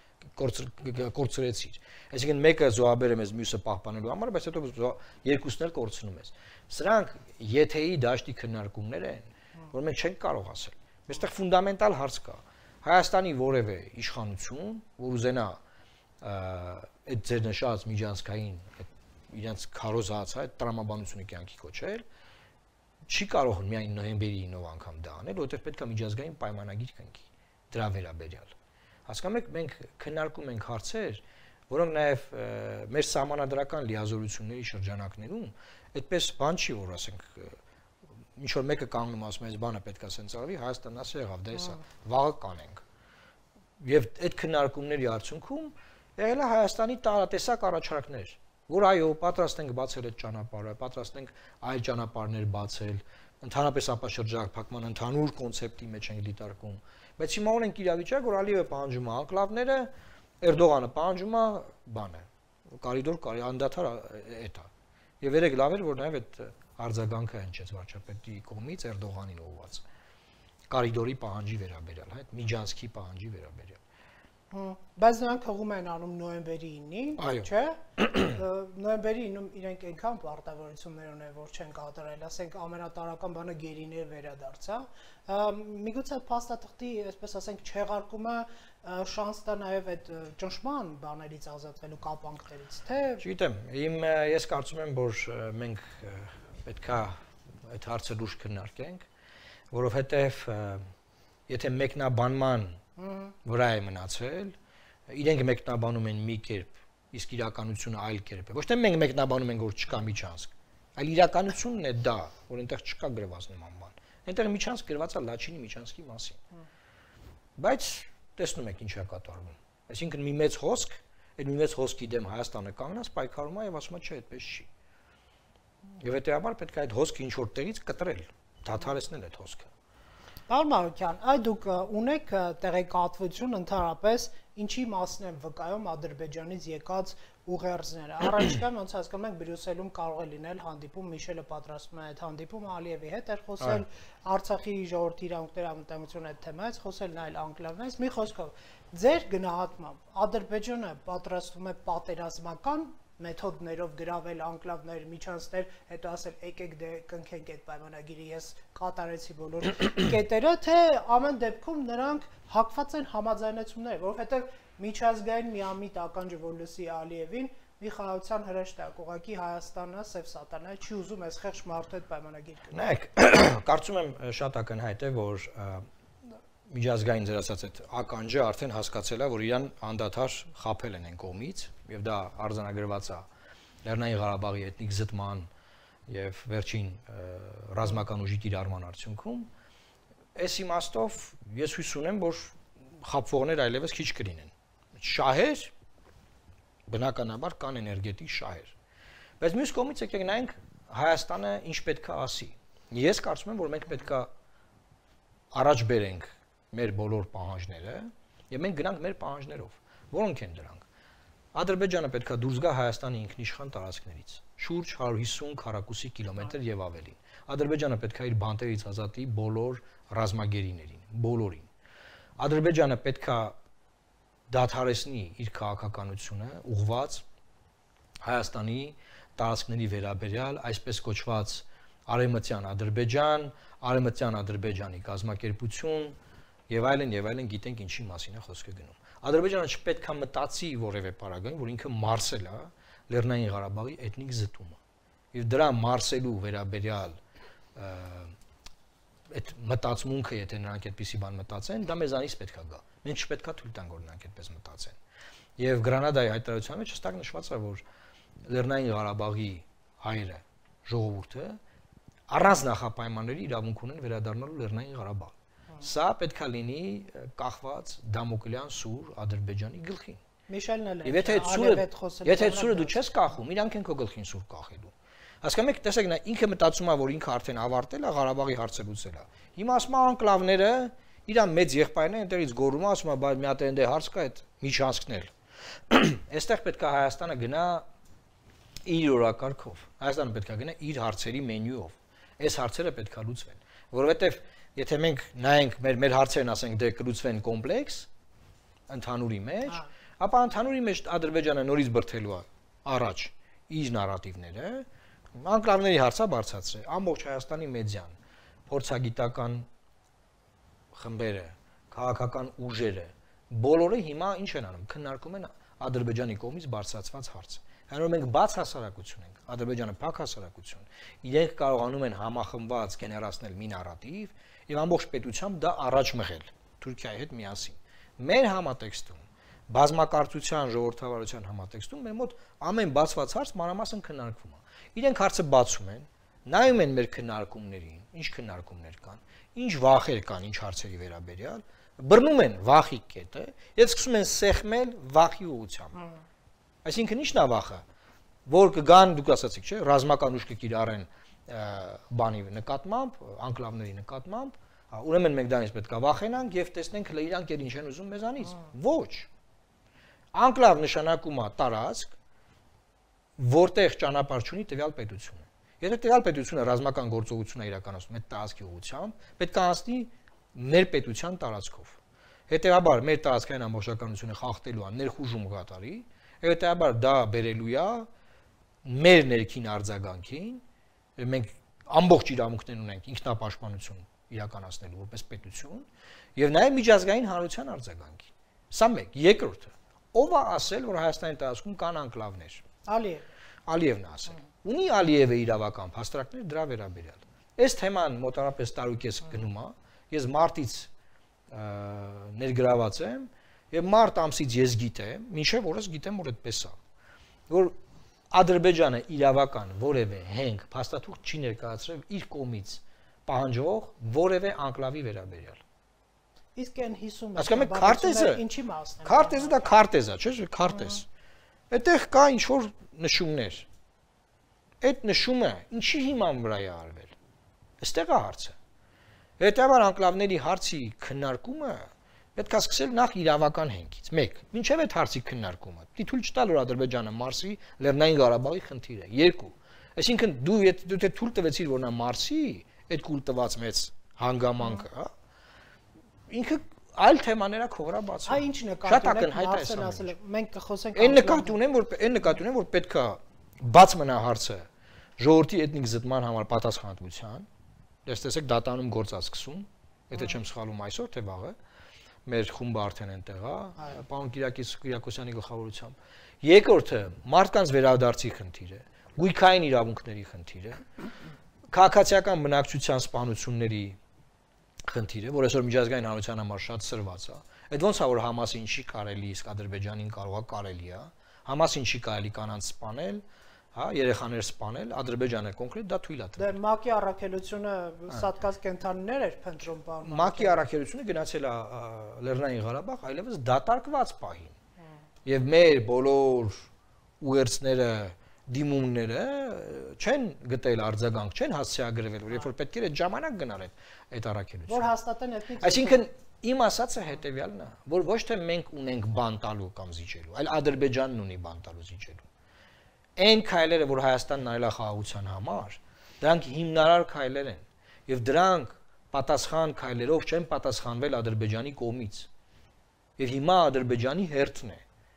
կորցրեցիր։ Այսինքն մեկը զոհաբերում ես, մյուսը պահպանելու համար, բայց հետո երկուսն էլ կորցնում ես։ Սրանք եթեի դաշտի քննարկումներ են, որ մենք չենք կարող ասել։ Այստեղ ֆունդամենտալ հարց կա։ Հայաստանի որևէ իշխանություն, որ ուզենա այդ ձեր նշած միջանցքային իրենց քարոզած այդ տրամաբանությունը կյանքի կոչել, չի կարող միայն նոյեմբերի 9-ով անգամ դա անել, որովհետև պետք է միջազգային պայմանագիր կնքի դրա վերաբերյալ։ Հասկանում եք, մենք քննարկում ենք հարցեր, որոնք նաև մեր սահմանադրական լիազորությունների շրջանակներում այդպես բան չի, որ ասենք ինչ որ մեկը կանգնում ասում է, այս բանը պետք է սենց արվի, Հայաստանն ասի եղավ, դա էսա, վաղը կանենք։ Եվ այդ քննարկումների արդյունքում եղել է Հայաստանի տարատեսակ առաջարկներ, որ այո, պատրաստ ենք բացել այդ ճանապարհը, պատրաստ ենք այլ ճանապարհներ բացել, ընդհանրապես ապաշրջակապակման ընդհանուր կոնցեպտի մեջ ենք դիտարկում։ Բայց հիմա ունենք իրավիճակ, որ Ալիևը պահանջում է անկլավները, Էրդողանը պահանջում է բանը, կորիդոր անդադար էդ է։ Եվ երեք լավ էր, որ նաև այդ արձագանքը հնչեց վարչապետի կողմից Էրդողանին ուղղված։ Կորիդորի պահանջի վերաբերյալ, հա, այդ միջանցքի պահանջի վերաբերյալ։ Բայց նրանք հղում են անում նոյեմբերի 9-ին, չէ՞։ Նոյեմբերի 9-ում իրենք այնքան պարտավորություններ ունեն, որ չեն կատարել, ասենք ամենատարական բանը գերիներ վերադարձա։ Միգուցե փաստաթղթի, այսպես ասենք, չեղարկումը շանս տա նաև այդ ճնշման բաներից ազատվելու կապանքներից, թե։ Չգիտեմ, ես կարծում եմ, որ մենք պետքա այդ հարցը լուրջ քննարկենք, որովհետև եթե մեկնաբանման վրա է մնացել, իրենք մեկնաբանում են մի կերպ, իսկ իրականությունը այլ կերպ է։ Ոչ թե մենք մեկնաբանում ենք, որ չկա միջանցք, այլ իրականությունն է դա, որ այնտեղ չկա գրված նման բան։ Այնտեղ միջանցք գրված է Լաչինի միջանցքի մասին։ Բայց տեսնում եք ինչ է կատարվում։ Այսինքն մի մեծ հոսք, այդ մի մեծ հոսքի դեմ Հայաստանը կանգնած պայքարում է եւ ասում է, չէ, այդպես չի։ Եվ հետեւաբար պետք է այդ հոսքը ինչ որ տեղից կտրել, դադարեցնել այդ հոսքը։ Պարոն Մարուկյան, այդ դուք ունեք տեղեկատվություն ընդհանրապես ինչի մասն են վկայում Ադրբեջանից եկած ուղերձները։ Առաջիկայում ոնց հասկանում եք Բրյուսելում կարող է լինել հանդիպում, Միշելը պատրաստվում է այդ հանդիպումը Ալիևի հետ էր խոսել, Արցախի ժողովրդի իրավունքների անվտանգության այդ թեմայից խոսել նայել անկլավներից։ Մի խոսքով, ձեր գնահատմամբ Ադրբեջանը պատրաստվում է պատերազմական մեթոդներով գրավել անկլավներ, միջանցներ, հետո ասել եկեք դե կնքենք այդ պայմանագիրը, ես կատարեցի բոլոր կետերը, թե ամեն դեպքում նրանք հակված են համաձայնեցումներ, որովհետև միջազգային միամիտ ականջը որ լսի Ալիևին, մի խաղաղության հրեշտակ, ուղղակի Հայաստանը, Սև Սատանա չի ուզում այս խեղճ մարդու հետ պայմանագիր կնքել։ Նայեք, կարծում եմ շատ ակնհայտ է, որ միջազգային ձեր ասած այդ ականջը արդեն հասկացել է, որ իրան անդադար խաբել են այն կողմից, եւ դա արձանագրված է Լեռնային Ղարաբաղի էթնիկ զտման եւ վերջին ռազմական ուժի կիրառման արդյունքում, այս իմաստով ես հույս ունեմ, որ խաբվողներ այլևս քիչ կլինեն։ Շահեր բնականաբար կան էներգետիկ շահեր։ Բայց մյուս կողմից եկեք նայենք Հայաստանը ինչ պետք է ասի։ Ես կարծում եմ, որ մենք պետք է առաջ բերենք մեր բոլոր պահանջները եւ մենք գնանք մեր պահանջներով։ Որոնք են դրանք։ Ադրբեջանը պետք է դուրս գա Հայաստանի ինքնիշխան տարածքներից, շուրջ 150 քառակուսի կիլոմետր եւ ավելին։ Ադրբեջանը պետք է իր բանտերից ազատի բոլոր ռազմագերիներին, բոլորին։ Ադրբեջանը պետք է դադարեցնի իր քաղաքականությունը ուղղված Հայաստանի տարածքների վերաբերյալ այսպես կոչված Արևմտյան Ադրբեջան, Արևմտյան Ադրբեջանի կազմակերպություն եւ այլն գիտենք ինչի մասին է խոսքը գնում։ Ադրբեջանը չպետք է մտածի որևէ պարագայում, որ ինքը մարսել է Լեռնային Ղարաբաղի էթնիկ զտումը։ Եվ դրա մարսելու վերաբերյալ այդ մտածմունքը, եթե նրանք այդպիսի բան մտածեն, դա մեզանից պետք է գա։ Մենք չպետք է թույլ տանք, որ նրանք այդպես մտածեն։ Եվ Գրանադայի հայտարարության մեջ հստակ նշված է, որ Լեռնային Ղարաբաղի հայերը, ժողովուրդը առանց նախապայմանների իրավունք ունեն վերադառնալու Լեռնային Ղարաբաղ։ Սա պետք է լինի կախված Դամոկլյան սուր Ադրբեջանի գլխին։ Միշելն էլ է։ Եթե այդ սուրը դու չես կախում, իրանք են քո գլխին սուր կախելու։ Հասկանում եք, տեսեք, նա ինքը մտածում է, որ ինքը արդեն ավարտել է Ղարաբաղի հարցը լուծել է։ Հիմա ասում է անկլավները իրան մեծ եղբայրն է այնտեղից գոռում, ասում է, բայց մի հատ այնտեղ հարց կա այդ միջանցքն էլ։ Այստեղ պետք է Հայաստանը գնա իր օրակարգով։ Հայաստանը պետք է գնա իր հարցերի մենյուով։ Այս հարցերը պետք է լուծվեն, որովհետև եթե մենք նայենք մեր հարցերն ասենք դե կլուծվեն կոմպլեքս ընդհանուրի մեջ, ապա ընդհանուրի մեջ Ադրբեջանը նորից բրթելու է առաջ իր նարատիվները, անկլավների հարցը բարձրացրել, ամբողջ Հայաստանի մեդիան, փորձագիտական խմբերը, քաղաքական ուժերը, բոլորը հիմա ինչ են անում, քննարկում են Ադրբեջանի կողմից բարձրացված հարցը։ Հանրում մենք բաց հասարակություն ենք, Ադրբեջանը փակ հասարակություն։ Իրենք կարողանում են համախմբված գեներացնել մի նարատիվ եւ ամբողջ պետությամբ դա առաջ մղել Թուրքիայի հետ միասին։ Մեր համատեքստում, բազմակարծության ժողովրդավարության համատեքստում մեր մոտ ամեն բացված հարց մանրամասն քննարկվում է։ Իրենք հարցը բացում են, նայում են մեր քննարկումներին, ինչ քննարկումներ կան, ինչ վախեր կան, ինչ հարցերի վերաբերյալ, բռնում են վախի կետը եւ սկսում են սեղմել վախի ուղղությամբ։ Այսինքն ի՞նչն է վախը, որ կգան, դուք ասացիք, չէ, ռազմական ուժ կկիրառեն բանի նկատմամբ, անկլավների նկատմամբ, Ուրեմն մենք դրանից պետք է վախենանք եւ տեսնենք իրանք ինչ են ուզում մեզանից։ Ոչ։ Անկլավ նշանակում է տարածք, որտեղ ճանապարհ չունի տվյալ պետությունը։ Եթե տվյալ պետությունը ռազմական գործողություն է իրականացնում այդ տարածքի ուղղությամբ, պետք է անցնի մեր պետության տարածքով։ Հետևաբար մեր տարածքային ամբողջականությունը խախտելու է ներխուժում կատարի, հետևաբար դա բերելու է մեր ներքին արձագանքին, մենք ամբողջ իրավունքներ ունենք ինքնապաշտպանություն իրականացնելու որպես պետություն եւ նաեւ միջազգային հանրության արձագանքին։ Սա մեկ, երկրորդը, ով է ասել, որ Հայաստանի տարածքում կան անկլավներ։ Ալիևն է ասել։ Ունի Ալիևը իրավական փաստարկներ դրա վերաբերյալ։ Այս թեման մոտավորապես տարուկես գնում է, ես մարտից ներգրաված եմ եւ մարտ ամսից ես գիտեմ, մինչեւ օրս գիտեմ, որ այդպես է, որ Ադրբեջանը իրավական որևէ հենք փաստաթուղթ չի ներկայացրել իր կողմից պահանջող որևէ անկլավի վերաբերյալ։ Իսկ այն 50 Հասկանում եք քարտեզը ինչի մասն է։ Քարտեզը դա քարտեզ է, չէ՞, քարտեզ։ Այդտեղ կա ինչ որ նշումներ։ Այդ նշումը ինչի հիման վրա է արվել։ Այստեղ է հարցը։ Հետևաբար անկլավների հարցի քննարկումը պետք է սկսել նախ իրավական հենքից։ 1. Մինչև այդ հարցի քննարկումը։ Պիտի թույլ չտալ որ Ադրբեջանը մարսի Լեռնային Ղարաբաղի խնդիրը։ 2. Այսինքն դու թույլ տվեցիր որ նա մարսի այդ կուլ տված մեծ հանգամանքը, հա։ Ինքը այլ թեմաներ է քողրաբաց։ Այ ինչն է կապիտալ, մենք կխոսենք այն նկատի ունեմ, որ պետք է բաց մնա հարցը ժողովրդի էթնիկ զտման համար պատասխանատվության։ Տեսեք դատանում գործ է սկսում, եթե չեմ սխալվում այսօր թե վաղը, մեր խումբը արդեն այնտեղ է, պարոն Կիրակոսյանի գլխավորությամբ։ Երկրորդը մարդկանց վերադարձի խնդիրը, գույքային իրավունքների խնդիրը, քաղաքացիական բնակչության սպանությունների խնդիրը, որ այսօր միջազգային հանրության համար շատ սրված է։ Այդ ոնց է որ Համասին չի կարելի, իսկ Ադրբեջանին կարող է կարելի է։ Համասին չի կարելի կանանց սպանել, հա, երեխաներ սպանել, Ադրբեջանը կոնկրետ դա թույլ է տվել։ Դե ՄԱԿ-ի առաքելությունը սատկած կենթանիներ էր փնտրում բառը։ ՄԱԿ-ի առաքելությունը գնացել է Լեռնային Ղարաբաղ, այլևս դատարկված պահին։ Եվ մեր բոլոր ուղերձները, դիմումները չեն գտել արձագանք, չեն հասցեագրվել, որ երբ որ պետք էր այդ ժամանակ գնալ այդ առաքելությունը։ Որ հաստատեն էթնիկ։ Այսինքն իմ ասածը հետեւյալն է, որ ոչ թե մենք ունենք բան տալու կամ զիջելու, այլ Ադրբեջանն ունի բան տալու զիջելու։ Այն քայլերը, որ Հայաստանն արել է խաղաղության համար, դրանք հիմնարար քայլեր են, եւ դրանք պատասխան քայլերով չեն պատասխանվել Ադրբեջանի կողմից։ Եվ հիմա Ադրբեջանի հերթն է,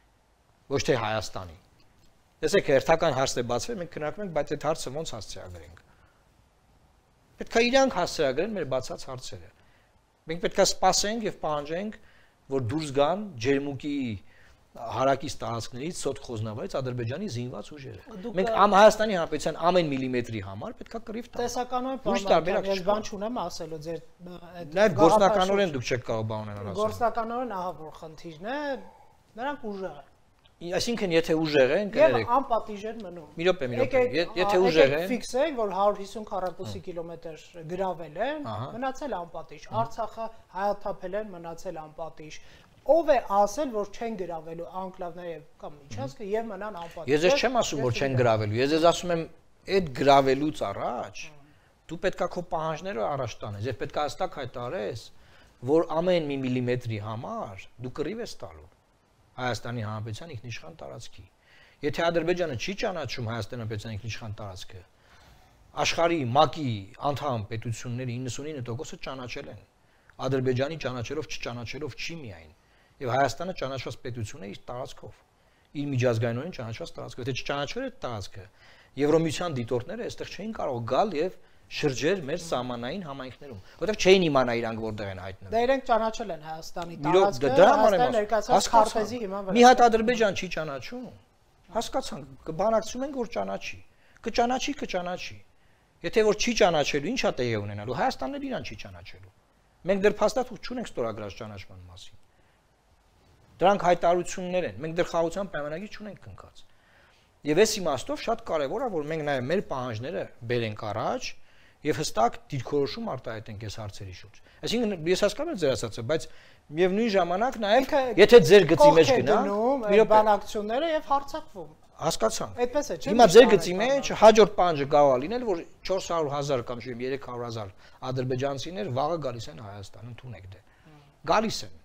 ոչ թե Հայաստանի։ Տեսեք, հերթական հարցն է բացվել, մենք քննարկում ենք, բայց այդ հարցը ոնց հասցեագրենք։ Պետք է իրանք հասցեագրեն մեր բացած հարցերը։ Մենք պետք է սպասենք եւ պահանջենք, որ դուրս գան ջերմուկի հարակից տարածքներից սոտ խոզնավայից Ադրբեջանի զինված ուժերը։ Մենք Հայաստանի Հանրապետության ամեն միլիմետրի համար պետք է կռիվ տանք։ Տեսականորեն ես բան չունեմ ասելու ձեր այդ գործնականորեն դուք չեք կարող բան ունենալ ասել։ Գործնականորեն ահա որ խնդիրն է, նրանք ուժեղ են։ Այսինքն եթե ուժեղ են, կներեք։ Եվ անպատիժ են մնում։ Մի րոպե, եթե ուժեղ են, ֆիքսենք, որ 150 քառակուսի կիլոմետր գրավել են, մնացել անպատիժ։ Արցախը հայաթափել են, մնացել անպատիժ։ Ով է ասել, որ չեն գրավելու անկլավները կամ միջանցքը եւ մնան անպատիժ։ Ես չեմ ասում, որ չեն գրավելու։ Ես ասում եմ, այդ գրավելուց առաջ դու պետքա քո պահանջները առաջ տանես եւ պետքա հստակ հայտարարես, որ ամեն մի միլիմետրի համար դու կռիվ ես տալու Հայաստանի Հանրապետության ինքնիշխան տարածքի։ Եթե Ադրբեջանը չի ճանաչում Հայաստանի Հանրապետության ինքնիշխան տարածքը, աշխարհի ՄԱԿ-ի անդամ պետությունների 99%-ը ճանաչել են։ Ադրբեջանի ճանաչելով չճանաչելով չի միայն։ Եվ Հայաստանը ճանաչված պետություն է իր տարածքով, իր միջազգայինորեն ճանաչված տարածքով։ Եթե չճանաչվեր այդ տարածքը, Եվրոմիության դիտորդները այստեղ չէին կարող գալ եւ շրջեր մեր սահմանային համայնքներում, որովհետեւ չէին իմանա իրանք որտեղ են հայտնվում։ Դե իրենք ճանաչել են Հայաստանի տարածքը, Հայաստան ներկայացած քարտեզի հիման վրա։ Մի հատ Ադրբեջան չի ճանաչում։ Հասկացանք, կբանակցում ենք որ ճանաչի։ Կճանաչի։ Եթե որ չի ճանաչելու, ի՞նչ է տեղի ունենալու։ Հայաստանն էլ իրան չի ճանաչելու։ Մենք դեռ փաստաթուղթ չունենք ստորագրած ճանաչման մասին։ Դրանք հայտարարություններ են։ Մենք դեռ խաղաղության պայմանագիր չունենք կնքած։ Եվ այս իմաստով շատ կարևոր է, որ մենք նաև մեր պահանջները բերենք առաջ եւ հստակ դիրքորոշում արտահայտենք այս հարցերի շուրջ։ Այսինքն ես հասկանում եմ ձեր ասածը, բայց միևնույն ժամանակ նաև եթե ձեր գծի մեջ գնա, բանակցությունները եւ հարցակվում։ Հասկացանք։ Այդպես է, չէ՞։ Հիմա ձեր գծի մեջ հաջորդ պահանջը կարող է լինել, որ 400,000 կամ 300,000 ադրբեջանցիներ վաղը գալիս են Հայաստան, ընդունեք դե։ Գալիս են։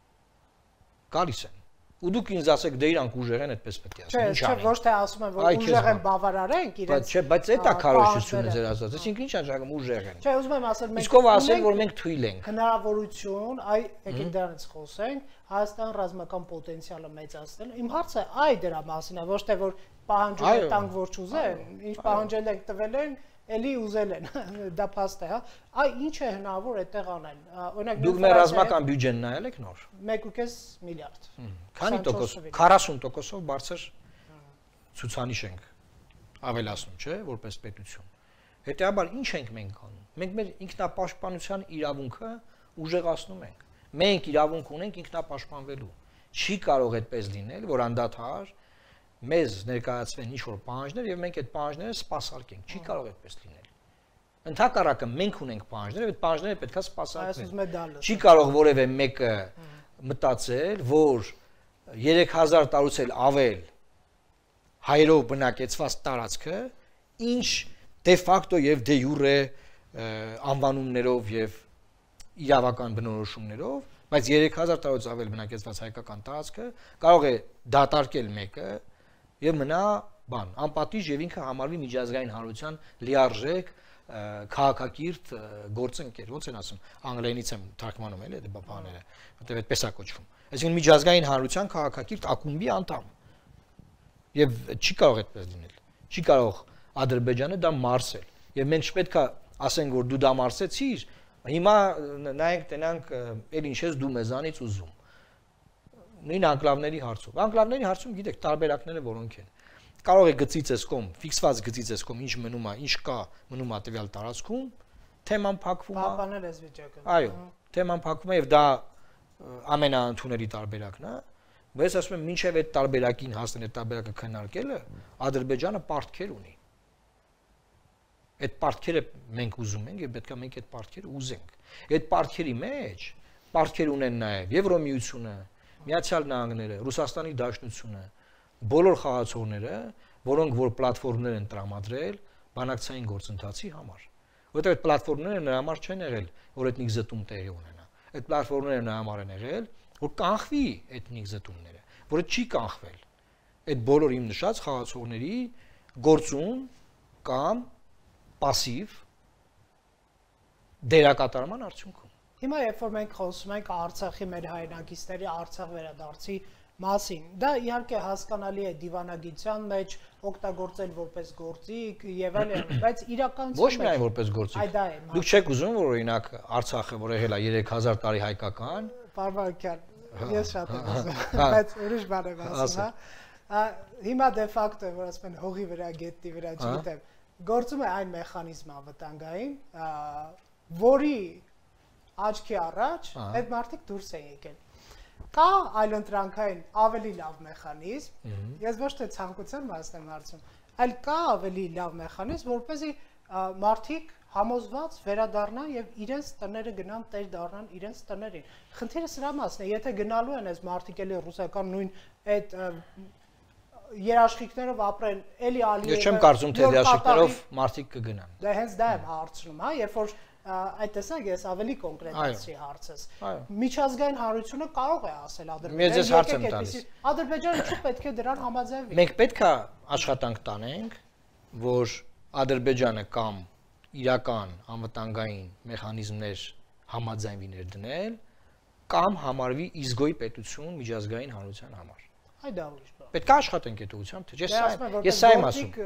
Ու դուք ինձ ասեք, դե իրանք ուժեղ են, այդպես պետք է ասեմ։ Չէ, ոչ թե ասում են, որ ուժեղ են բավարարենք իրենց։ Չէ, բայց դա քարոշչությունը ձեր ասած, այսինքն ինչ անջակում ուժեղ են։ Չէ, ուզում եմ ասել, մենք իսկ ով ասել, որ մենք թույլ ենք։ Հնարավորություն, եկեք դրանից խոսենք, Հայաստան ռազմական պոտենցիալը մեծացնել։ Իմ հարցը դրա մասին է, ոչ թե որ պահանջում են տանք որ չուզեն, ինչ պահանջել ենք տվել են, էլի ուզել են, դա փաստ է, հա։ Ինչ է հնարավոր այդտեղ անել։ Օրինակ դուք մեր ռազմական բյուջեն նայել եք նոր։ 1.5 միլիարդ։ Քանի տոկոս 40%-ով բարձր ցուցանիշ ենք ավելացնում, չէ, որպես պետություն։ Հետեւաբար ինչ ենք մենք անում։ Մենք մեր ինքնապաշտպանության իրավունքը ուժեղացնում ենք։ Մենք իրավունք ունենք ինքնապաշտպանվելու։ Չի կարող այդպես լինել, որ անդադար մեզ ներկայացվեն ինչ-որ պահանջներ եւ մենք այդ պահանջները սպասարկենք։ Չի կարող այդպես լինել։ Ընդհակառակը մենք ունենք պահանջներ, այդ պահանջները պետքա սպասարկվեն։ Չի կարող որևէ մեկը մտածել, որ 3000 տարուց էլ ավել հայերով բնակեցված տարածքը ինչ դե ֆակտո եւ դե յուրե անվանումներով եւ իրավական բնորոշումներով, բայց 3000 տարուց ավել բնակեցված հայկական տարածքը կարող է դատարկել մեկը եւ մնա բան, անպատիժ եւ ինքը համարվի միջազգային հանրության լիարժեք քաղաքակիրթ գործընկեր, ոնց են ասում, անգլերենից եմ թարգմանում էլի այդ բաները, որտեղ այդպես է կոչվում։ Այսինքն միջազգային հանրության քաղաքակիրթ ակումբի անդամ։ Եվ չի կարող այդպես լինել։ Չի կարող Ադրբեջանը դա մարսել։ Եվ մենք չպետք է ասենք, որ դու դա մարսեցիր, հիմա նայենք տենանք, էլ ինչ ես դու մեզանից ուզում։ Նույն անկլավների հարցով։ Անկլավների հարցում գիտեք տարբերակները որոնք են։ Կարող է գծից ես կողմ, ֆիքսված գծից ես կողմ ինչ մնում է, ինչ կա մնում է տվյալ տարածքում, թեման փակվում է։ Պահպանել ես վիճակը։ Այո, թեման փակվում է եւ դա ամենաընդունելի տարբերակն է։ Բայց ասում եմ, մինչև այդ տարբերակին հասնել, այդ տարբերակը քննարկելը, Ադրբեջանը պարտքեր ունի։ Այդ պարտքերը մենք ուզում ենք եւ պետք է մենք այդ պարտքերը ուզենք։ Այդ պարտքերի մեջ պարտքեր ունեն նաեւ Եվրոմիությունը, Միացյալ Նահանգները, Ռուսաստանի Դաշնությունը, բոլոր խաղացողները, որոնք որ պլատֆորմներ են տրամադրել բանակցային գործընթացի համար։ Որտեղ այդ պլատֆորմները նրա համար չեն եղել, որ էթնիկ զտում տեղի ունենա։ Այդ պլատֆորմները նրա համար են եղել, որ կանխվի էթնիկ զտումները, որը չի կանխվել։ Այդ բոլոր իմ նշած խաղացողների գործուն կամ пассив դերակատարման արդյունքում։ Հիմա երբ որ մենք խոսում ենք Արցախի մեր հայրենակիցների Արցախ վերադարձի մասին, դա իհարկե հասկանալի է դիվանագիտության մեջ օգտագործել որպես գործիք եւ այլն, բայց իրականությունում ոչ միայն որպես գործիք։ Դուք չեք ուզում, որ օրինակ Արցախը, որ եղել է 3000 տարի հայկական, Պարվարքյան, ես շատ եմ ասում, բայց ուրիշ բան եմ ասում, հա։ Հիմա դե ֆակտո որ ասում են հողի վրա, գետնի վրա, չգիտեմ, գործում է այն մեխանիզմը անվտանգային, որի աչքի առաջ այդ մարդիկ դուրս են եկել։ Կա այլընտրանքային ավելի լավ մեխանիզմ, ես ոչ թե ցանկության մասն եմ հարցում, այլ կա ավելի լավ մեխանիզմ, որպեսզի մարդիկ համոզված վերադառնան եւ իրենց տները գնան տեր դառնան իրենց տներին։ Խնդիրը սրա մասն է, եթե գնալու են այս մարդիկ էլի ռուսական նույն այդ երաշխիքներով ապրեն, էլի Ալիևը։ Ես չեմ կարծում, թե երաշխիքներով մարդիկ կգնան։ Դա հենց դա եմ հարցնում, հա, երբ որ այդ տեսակ ես ավելի կոնկրետացի հարցս։ Միջազգային հանրությունը կարող է ասել Ադրբեջանը։ Ադրբեջանը չպետք է դրան համաձայնվի։ Մենք պետք է աշխատանք տանենք, որ Ադրբեջանը կամ իրական անվտանգային մեխանիզմներ համաձայնվի ներդնել կամ համարվի իզգոյ պետություն միջազգային հանրության համար։ Այ դա ուրիշ բան։ Պետք է աշխատենք այդ ուղղությամբ, թե ես սա եմ ասում։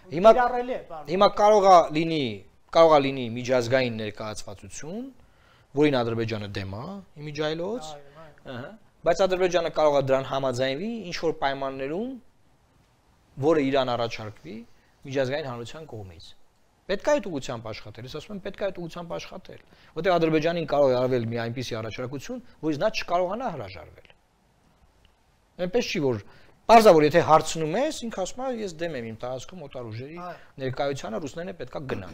Հիմա կարող է լինի միջազգային ներկայացվածություն, որին Ադրբեջանը դեմ է, իմիջայլոց, բայց Ադրբեջանը կարող է դրան համաձայնվի ինչ որ պայմաններում, որը իրան առաջարկվի միջազգային հանրության կողմից։ Պետք է այդ ուղղությամբ աշխատել, ես ասում եմ պետք է այդ ուղղությամբ աշխատել, որտեղ Ադրբեջանին կարող է արվել մի այնպիսի առաջարկություն, որից նա չկարողանա հրաժարվել։ Այնպես չի որ Պարզավոր եթե հարցնում ես, ինքը ասում է ես դեմ եմ իմ տարածքում օտար ուժերի ներկայությանը, ռուսներն պետքա գնան։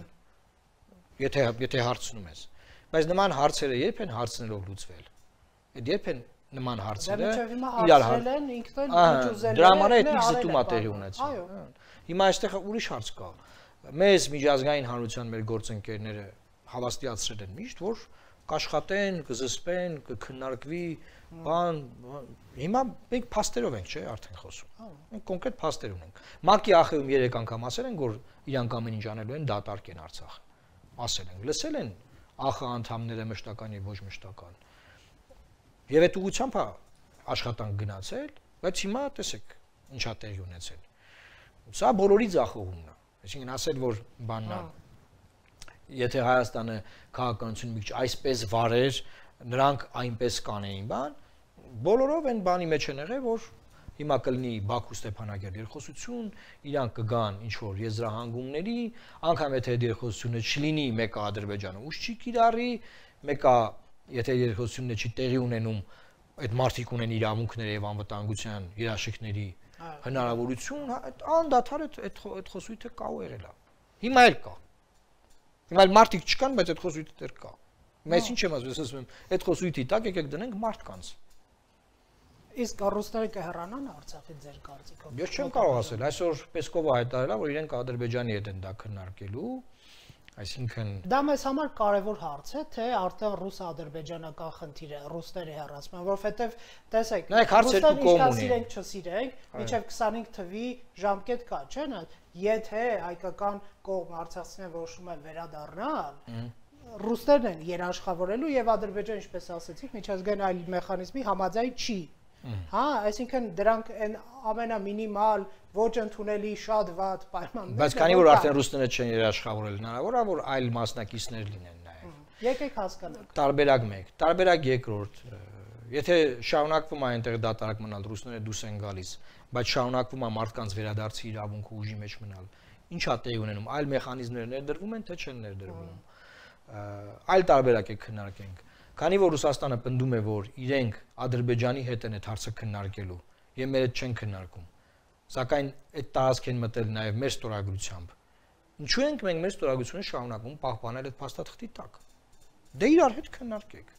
Եթե հարցնում ես, բայց նման հարցերը երբ են հարցներով լուծվել։ Այդ երբ են նման հարցերը իրար հարցրել ինքն էլ միջուզել դրա համար է էթնիկ զտումը տեղի ունեցել։ Հիմա այստեղ ուրիշ հարց կա։ Մեզ միջազգային հանրության մեր գործընկերները հավաստիացրել են միշտ, որ կաշխատեն, կզսպեն, կքննարկվի, բան, հիմա մենք փաստերով ենք, չէ, արդեն խոսում։ Մենք կոնկրետ փաստեր ունենք։ ՄԱԿ-ի ԱԽ-ում 3 անգամ ասել են, որ իրանք ամեն ինչ անելու են դատարկեն Արցախը։ Ասել են, լսել են ԱԽ անդամները մշտական եւ ոչ մշտական։ Եվ այդ ուղղությամբ է աշխատանք գնացել, բայց հիմա տեսեք ինչա տեղի ունեցել։ Սա բոլորի ձախողումն է։ Այսինքն ասել, որ բանն է, եթե Հայաստանը քաղաքականություն մի քիչ այսպես վարեր, նրանք այնպես կանեին, բան, բոլորով այն բանի մեջ են եղել, որ հիմա կլինի Բաքու-Ստեփանագերտ երկխոսություն, իրանք կգան ինչ որ եզրահանգումների, անգամ եթե այդ երկխոսությունը չլինի, մեկը Ադրբեջանը ուժ չի կիրառի, մեկը եթե երկխոսությունը չի տեղի ունենում, այդ մարդիկ ունեն իրավունքներ եւ անվտանգության երաշխիքների հնարավորություն, անդադար այդ խոսույթը կա ու եղել է։ Հիմա էլ կա։ Հիմա մարդիկ չկան, բայց այդ խոսույթը դեռ կա։ Մենք ինչ եմ ասում, այդ խոսույթի տակ եկեք դնենք մարդկանց։ Իսկ ռուսները կհեռանան Արցախից ձեր կարծիքով։ Ես չեմ կարող ասել, այսօր Պեսկովը հայտարարել է, որ իրենք Ադրբեջանի հետ են դա քննարկելու, այսինքն դա մեզ համար կարևոր հարց է, թե արդեն ռուս-ադրբեջանական խնդիրը ռուսների հեռացման, որովհետև տեսեք, ռուսները ինչքան սիրենք չսիրենք, մինչև 25 թվականի ժամկետ կա, չէ՞, եթե հայկական կողմ արցախցիները որոշում են վերադառնալ, ռուսներն են երաշխավորելու եւ Ադրբեջանը, ինչպես ասացիք, միջազգային այլ մեխանիզմի համաձայն չի։ Հա, այսինքն դրանք այն ամենամինիմալ ոչ ընդունելի շատ վատ պայմաններ։ Բայց քանի որ արդեն ռուսները չեն երաշխավորել, հնարավոր է որ այլ մասնակիցներ լինեն նաեւ։ Եկեք հասկանանք։ Տարբերակ 1, տարբերակ 2-րդ, եթե շարունակվում է այնտեղ դատարկ մնալ, ռուսները դուրս են գալիս, բայց շարունակվում է մարդկանց վերադարձի իրավունքը ուժի մեջ մնալ, ի՞նչ է տեղի ունենում, այլ մեխանիզմներ ներդրվում են, թե չեն ներդրվում։ Այլ տարբերակ է քննարկենք։ Քանի որ Ռուսաստանը պնդում է, որ իրենք Ադրբեջանի հետ են այդ հարցը քննարկելու, եւ մեր հետ չեն քննարկում, սակայն այդ տարածք են մտել նաեւ մեր ստորագրությամբ, ինչու ենք մենք մեր ստորագրությունը շարունակում պահպանել այդ փաստաթղթի տակ։ Դե իրար հետ քննարկեք։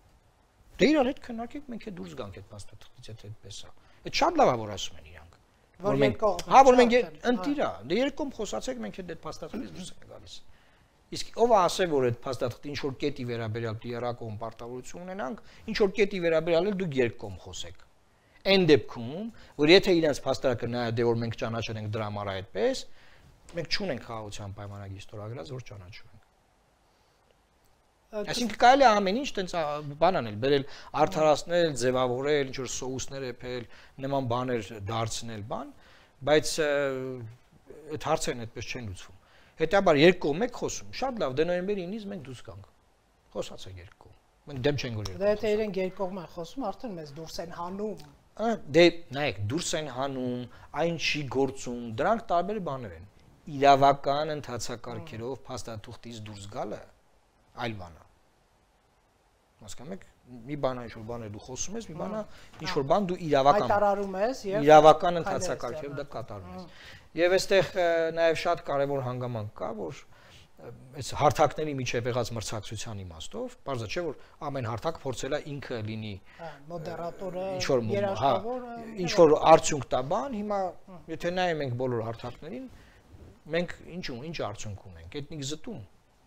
Մենք հետ դուրս գանք այդ փաստաթղթից, եթե այդպես է։ Այդ շատ լավ է, որ ասում են իրանք։ Որ մենք որ մենք ընտիր է, դե երկում խոսացեք, մենք հետ այդ փաստաթղթից դուրս ենք գալիս։ Իսկ ով է ասել, որ այդ փաստաթղթի ինչ որ կետի վերաբերյալ դիարակոմ պարտավորություն ունենանք, ինչ որ կետի վերաբերյալ էլ դուք երկկողմ խոսեք։ Այն դեպքում, որ եթե իրենց փաստարկը նայա դե որ մենք ճանաչել ենք դրա համար այդպես, մենք չունենք խաղաղության պայմանագիր ստորագրած, որ ճանաչում ենք։ Այսինքն կարելի է ամեն ինչ տենց բան անել, բերել արդարացնել, ձևավորել, ինչ որ սոուսներ եփել, նման բաներ դարձնել, բան, բայց այդ հարցերն այդպես չեն լուծվում։ Հետաբար երկկողմ եք խոսում, շատ լավ, դե նոյեմբերի 9-ից մենք դուրս գանք։ Խոսացեք երկկողմ։ Մենք դեմ չենք որ երկկողմ։ Դե եթե իրենք երկկողմ են խոսում, արդեն մեզ դուրս են հանում։ Դե նայեք, դուրս են հանում, այն չի գործում, դրանք տարբեր բաներ են։ Իրավական ընթացակարգերով փաստաթուղթից դուրս գալը այլ բան է։ Հասկանում եք, մի բան է ինչ որ բաներ դու խոսում ես, մի բան է ինչ որ բան դու հայտարարում ես եւ իրավական ընթացակարգերով դա կատարում ես։ Եվ այստեղ նաև շատ կարևոր հանգամանք կա, որ այս հարթակների միջև եղած մրցակցության իմաստով, բարձր չէ որ ամեն հարթակ փորձել է ինքը լինի մոդերատորը, երաշխավորը, ինչ որ արդյունք տա բան, հիմա եթե նայում ենք բոլոր հարթակներին, մենք ինչ արդյունք ունենք, էթնիկ զտում։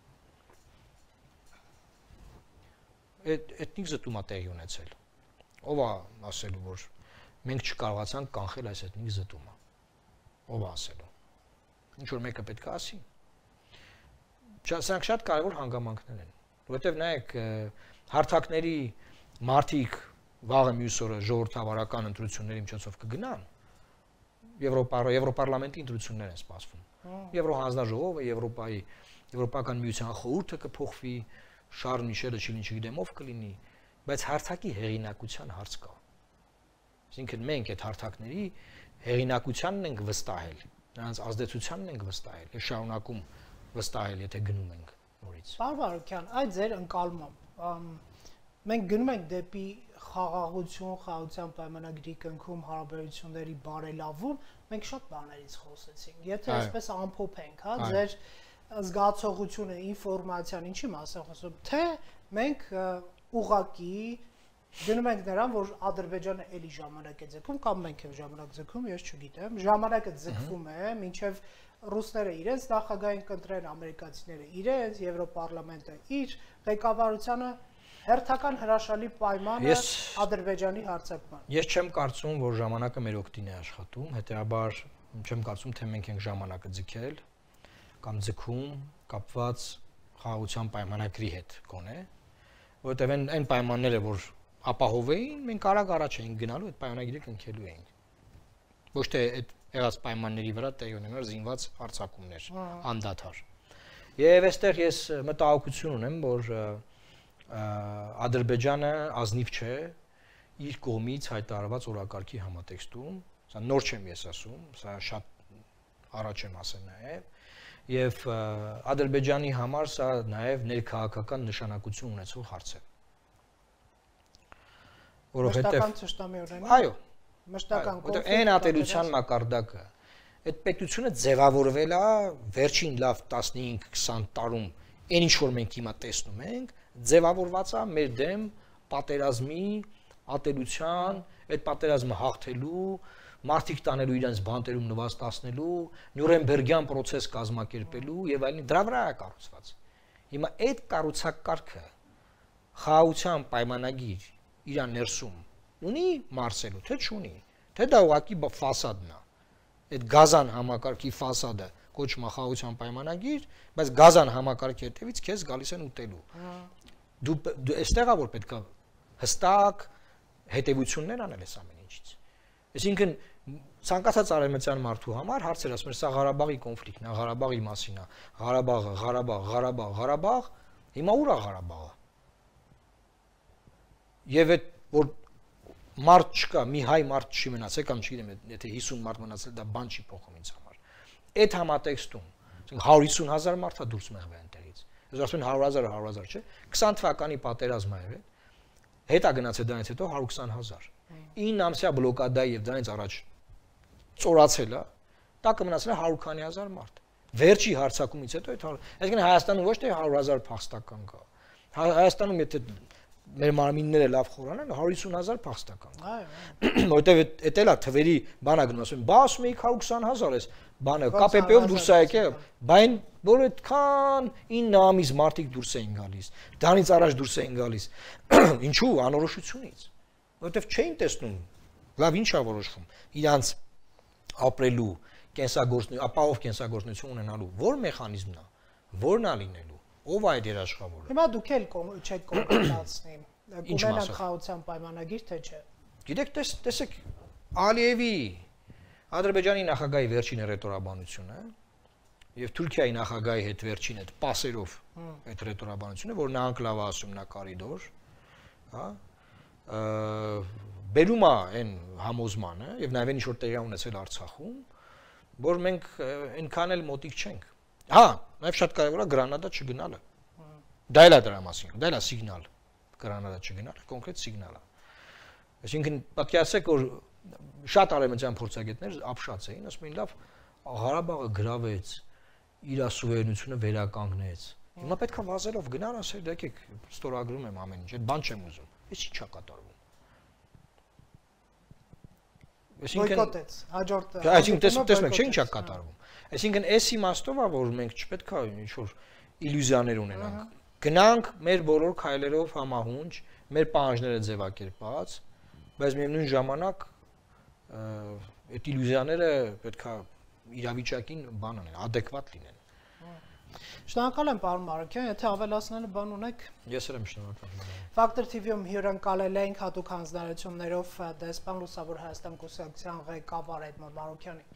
Էթնիկ զտումա տեղի ունեցել։ Ով է ասելու, որ մենք չկարողացանք կանխել այս էթնիկ զտումը։ Ով ասելու։ Ինչ որ մեկը պետք է ասի։ Սրանք շատ կարևոր հանգամանքներ են, որովհետև նայեք հարթակների մարդիկ վաղը մյուս օրը ժողովրդավարական ընտրությունների միջոցով կգնան, Եվրոպարլամենտի ընտրություններ են սպասվում։ Եվրոհանձնաժողովը, Եվրոպական միության խորհուրդը կփոխվի, Շարլ Միշելը չգիտեմ ով կլինի, բայց հարթակի հեղինակության հարց կա։ Այսինքն մենք այդ հարթակների հեղինակությանն ենք վստահել, նրանց ազդեցությանն ենք վստահել, եւ շարունակում վստահել, եթե գնում ենք նորից։ Պարոն Մարուկյան, այդ ձեր ընկալմամբ մենք գնում ենք դեպի խաղաղություն, խաղաղության պայմանագրի կնքում հարաբերությունների բարելավում, մենք շատ բաներից խոսեցինք։ Եթե այսպես ամփոփենք, հա, ձեր զգացողությունը, ինֆորմացիան ինչի մասը խոսում, թե մենք ուղղակի Գնում ենք նրան, որ Ադրբեջանը էլի ժամանակ է ձգում, կամ մենք ենք ժամանակ ձգում, ես չգիտեմ, ժամանակը ձգվում է, մինչև ռուսները իրենց նախագահին կընտրեն, ամերիկացիները իրենց, Եվրոպարլամենտը իր ղեկավարությանը հերթական հրաշալի պայման է Ադրբեջանի հարձակման։ Ես չեմ կարծում, որ ժամանակը մեր օգտին է աշխատում, հետեւաբար չեմ կարծում, թե մենք ենք ժամանակը ձգել կամ ձգում կապված խաղաղության պայմանագրի հետ գոնե, որովհետև այն պայմանները, որ ապահովեին, մենք արագ առաջ էինք գնալու, այդ պայմանագիրը կնքելու էինք։ Ոչ թե այդ եղած պայմանների վրա տեղի ունենար զինված հարձակումներ, անդադար։ Եվ այստեղ ես մտահոգություն ունեմ, որ Ադրբեջանը ազնիվ չէ իր կողմից հայտարարված օրակարգի համատեքստում, սա նոր չեմ ես ասում, սա շատ առաջ եմ ասել նաև, եւ Ադրբեջանի համար սա նաև ներքաղաքական նշանակություն ունեցող հարց է։ Մշտական ճշտամիորեն։ Այո, մշտական կոնֆլիկտ, այն ատելության մակարդակը, այդ պետությունը ձևավորվել է վերջին լավ 15-20 տարում, այն ինչ որ մենք հիմա տեսնում ենք, ձևավորված է մեր դեմ պատերազմի, ատելության, այդ պատերազմը հաղթելու, մարդիկ տանելու իրենց բանտերում նվաստացնելու, Նյուրնբերգյան process կազմակերպելու եւ այլն, դրա վրա է կառուցված։ Հիմա այդ կառուցակարգը խաղաղության պայմանագիր իր ներսում ունի Մարսելը, թե չունի, թե դա ուղղակի ֆասադն է։ Այդ գազան համակարգի ֆասադը կոչվում է խաղաղության պայմանագիր, բայց գազան համակարգի հետևից քեզ գալիս են ուտելու։ Դու այստեղ է որ պետք է հստակ հետևություններ անել այս ամեն ինչից։ Այսինքն ցանկացած արևմտյան մարդու համար հարցեր ասում են, սա Ղարաբաղի կոնֆլիկտն է, Ղարաբաղի մասին է, Ղարաբաղ, հիմա ուր է Ղարաբաղը։ Եվ այդ որ մարդ չկա, մի հայ մարդ չի մնացել կամ չգիտեմ, եթե 50 մարդ մնացել, դա բան չի փոխում ինձ համար։ Այդ համատեքստում, 150,000 մարդ է դուրս մեղվել այնտեղից։ Ես ասում եմ 100,000 չէ, 20 թվականի պատերազմը եղել, հետա գնացել դրանից հետո 120,000։ 9 ամսյա բլոկադա եւ դրանից առաջ ծորացել է, տակը մնացել է 100 քանի հազար մարդ։ Վերջի հարձակումից հետո այդ այսինքն Հայաստանում ոչ թե 100,000 փախստական կա։ Հայաստանում եթե մեր մարմինները լավ խորանան 150,000 փախստական։ Այո։ Որտեվ էդ էլա թվերի բանա գնում ասում, բա ասում էիք 120,000 էս բանը KPP-ով դուրս է եկել, բայն որ այդքան 9 ամիս մարդիկ դուրս էին գալիս, դրանից առաջ դուրս էին գալիս։ Ինչու անորոշությունից։ Որտեվ չէին տեսնում լավ ինչ է որոշվում իրանց ապրելու ապահով կենսագործունեություն ունենալու որ մեխանիզմն է, որն է լինելու, ով է այդ երաշխավորը։ Հիմա դուք էլ չեք կոնկրետացնի, կունենաք խաղաղության պայմանագիր թե չէ։ Գիտեք, տեսեք Ալիևի Ադրբեջանի նախագահի վերջին ռետորաբանությունը եւ Թուրքիայի նախագահի հետ վերջին այդ պասերով այդ ռետորաբանությունը, որ նա անկլավ ասում նա կարիդոր, հա, բերում է այն համոզմանը եւ նաեւ ինչ որ տեղի ունեցել Արցախում, որ մենք այնքան էլ մոտիկ չենք։ Հա, նաեւ շատ կարեւոր է Գրանադա չգնալը։ Դա էլ է դրա մասին, դա էլ է սիգնալ։ Գրանադա չգնալը կոնկրետ սիգնալ է։ Այսինքն պատկերացրեք որ շատ արևմտյան փորձագետներ ապշած էին, ասում էին լավ, Ղարաբաղը գրավեց, իր սուվերենությունը վերականգնեց։ Հիմա պետք է վազելով գնալ ասել, եկեք, ստորագրում եմ ամեն ինչ, այդ բան չեմ ուզում։ Էս ի՞նչ է կատարվում։ Բոյկոտեց, հաջորդ։ Այսինքն տեսնեք, չէ՞ ինչ է կատարվում։ Այսինքն այս իմաստով է, որ մենք չպետք է ինչ-որ իլյուզիաներ ունենանք։ Գնանք մեր բոլոր քայլերով համահունչ, մեր պահանջները ձևակերպած, բայց միևնույն ժամանակ այդ իլյուզիաները պետք է իրավիճակին բան անեն, adekvat լինեն։ Շնորհակալ եմ պարոն Մարուկյան, եթե ավելացնելու բան ունեք։ Ես էլ եմ շնորհակալ։ Factor TV-ում հյուրընկալել ենք հատուկ հանձնարարություններով դեսպան Լուսավոր Հայաստան կուսակցության ղեկավար Էդմոն Մարուկյանին։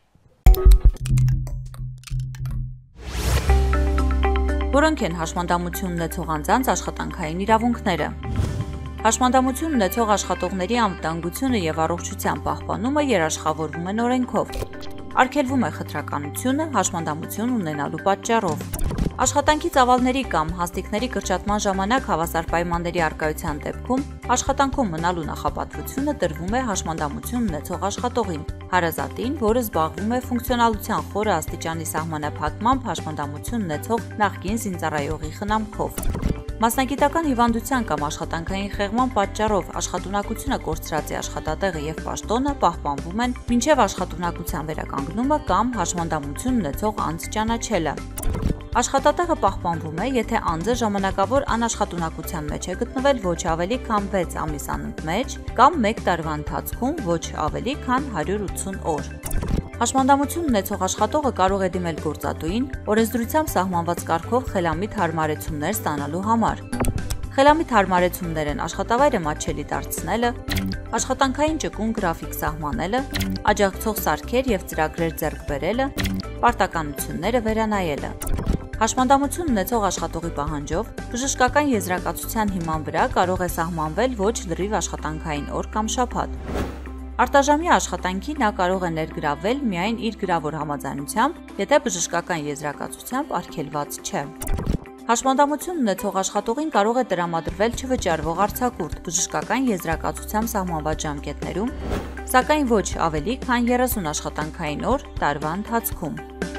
Որոնք են հաշմանդամություն ունեցող անձանց աշխատանքային իրավունքները։ Հաշմանդամություն ունեցող աշխատողների անվտանգությունը եւ առողջության պահպանումը երաշխավորվում են օրենքով։ Արգելվում է խտրականությունը հաշմանդամություն ունենալու պատճառով։ Աշխատանքի ծավալների կամ հաստիկների կրճատման ժամանակ հավասար պայմանների առկայության դեպքում աշխատանքում մնալու նախապատվությունը տրվում է հաշմանդամություն ունեցող աշխատողին, հարազատին, որը զբաղվում է ֆունկցիոնալության խորը աստիճանի սահմանափակմամբ հաշմանդամություն ունեցող նախկին զինծառայողի խնամքով։ Մասնագիտական հիվանդության կամ աշխատանքային խեղման պատճառով աշխատունակությունը կորցրած աշխատատեղը եւ պաշտոնը պահպանվում են մինչեւ աշխատունակության վերականգնումը կամ հաշմանդամություն ունեցող անձ ճանաչելը։ Աշխատատեղը պահպանվում է, եթե անձը ժամանակավոր անաշխատունակության մեջ է գտնվել ոչ ավելի քան 6 ամիս անընդմեջ կամ 1 տարվա ընթացքում ոչ ավելի քան 180 օր։ Հաշմանդամություն ունեցող աշխատողը կարող է դիմել գործատուին օրենսդրությամբ սահմանված կարգով խելամիտ հարմարեցումներ ստանալու համար։ Խելամիտ հարմարեցումներ են աշխատավայրը մատչելի դարձնելը, աշխատանքային ճկուն գրաֆիկ սահմանելը, աջակցող սարքեր եւ ծրագրեր ձեռք բերելը, պարտականությունները վերանայելը։ Հաշմանդամություն ունեցող աշխատողի պահանջով բժշկական եզրակացության հիման վրա կարող է սահմանվել ոչ լրիվ աշխատանքային օր կամ շաբաթ։ Արտաժամյա աշխատանքի նա կարող է ներգրավել միայն իր գրավոր համաձայնությամբ, եթե բժշկական եզրակացությամբ արգելված չէ։ Հաշմանդամություն ունեցող աշխատողին կարող է տրամադրվել չվճարվող արձակուրդ բժշկական եզրակացությամբ սահմանված ժամկետներում, սակայն ոչ ավելի քան 30 աշխատանքային օր տարվա ընթացքում։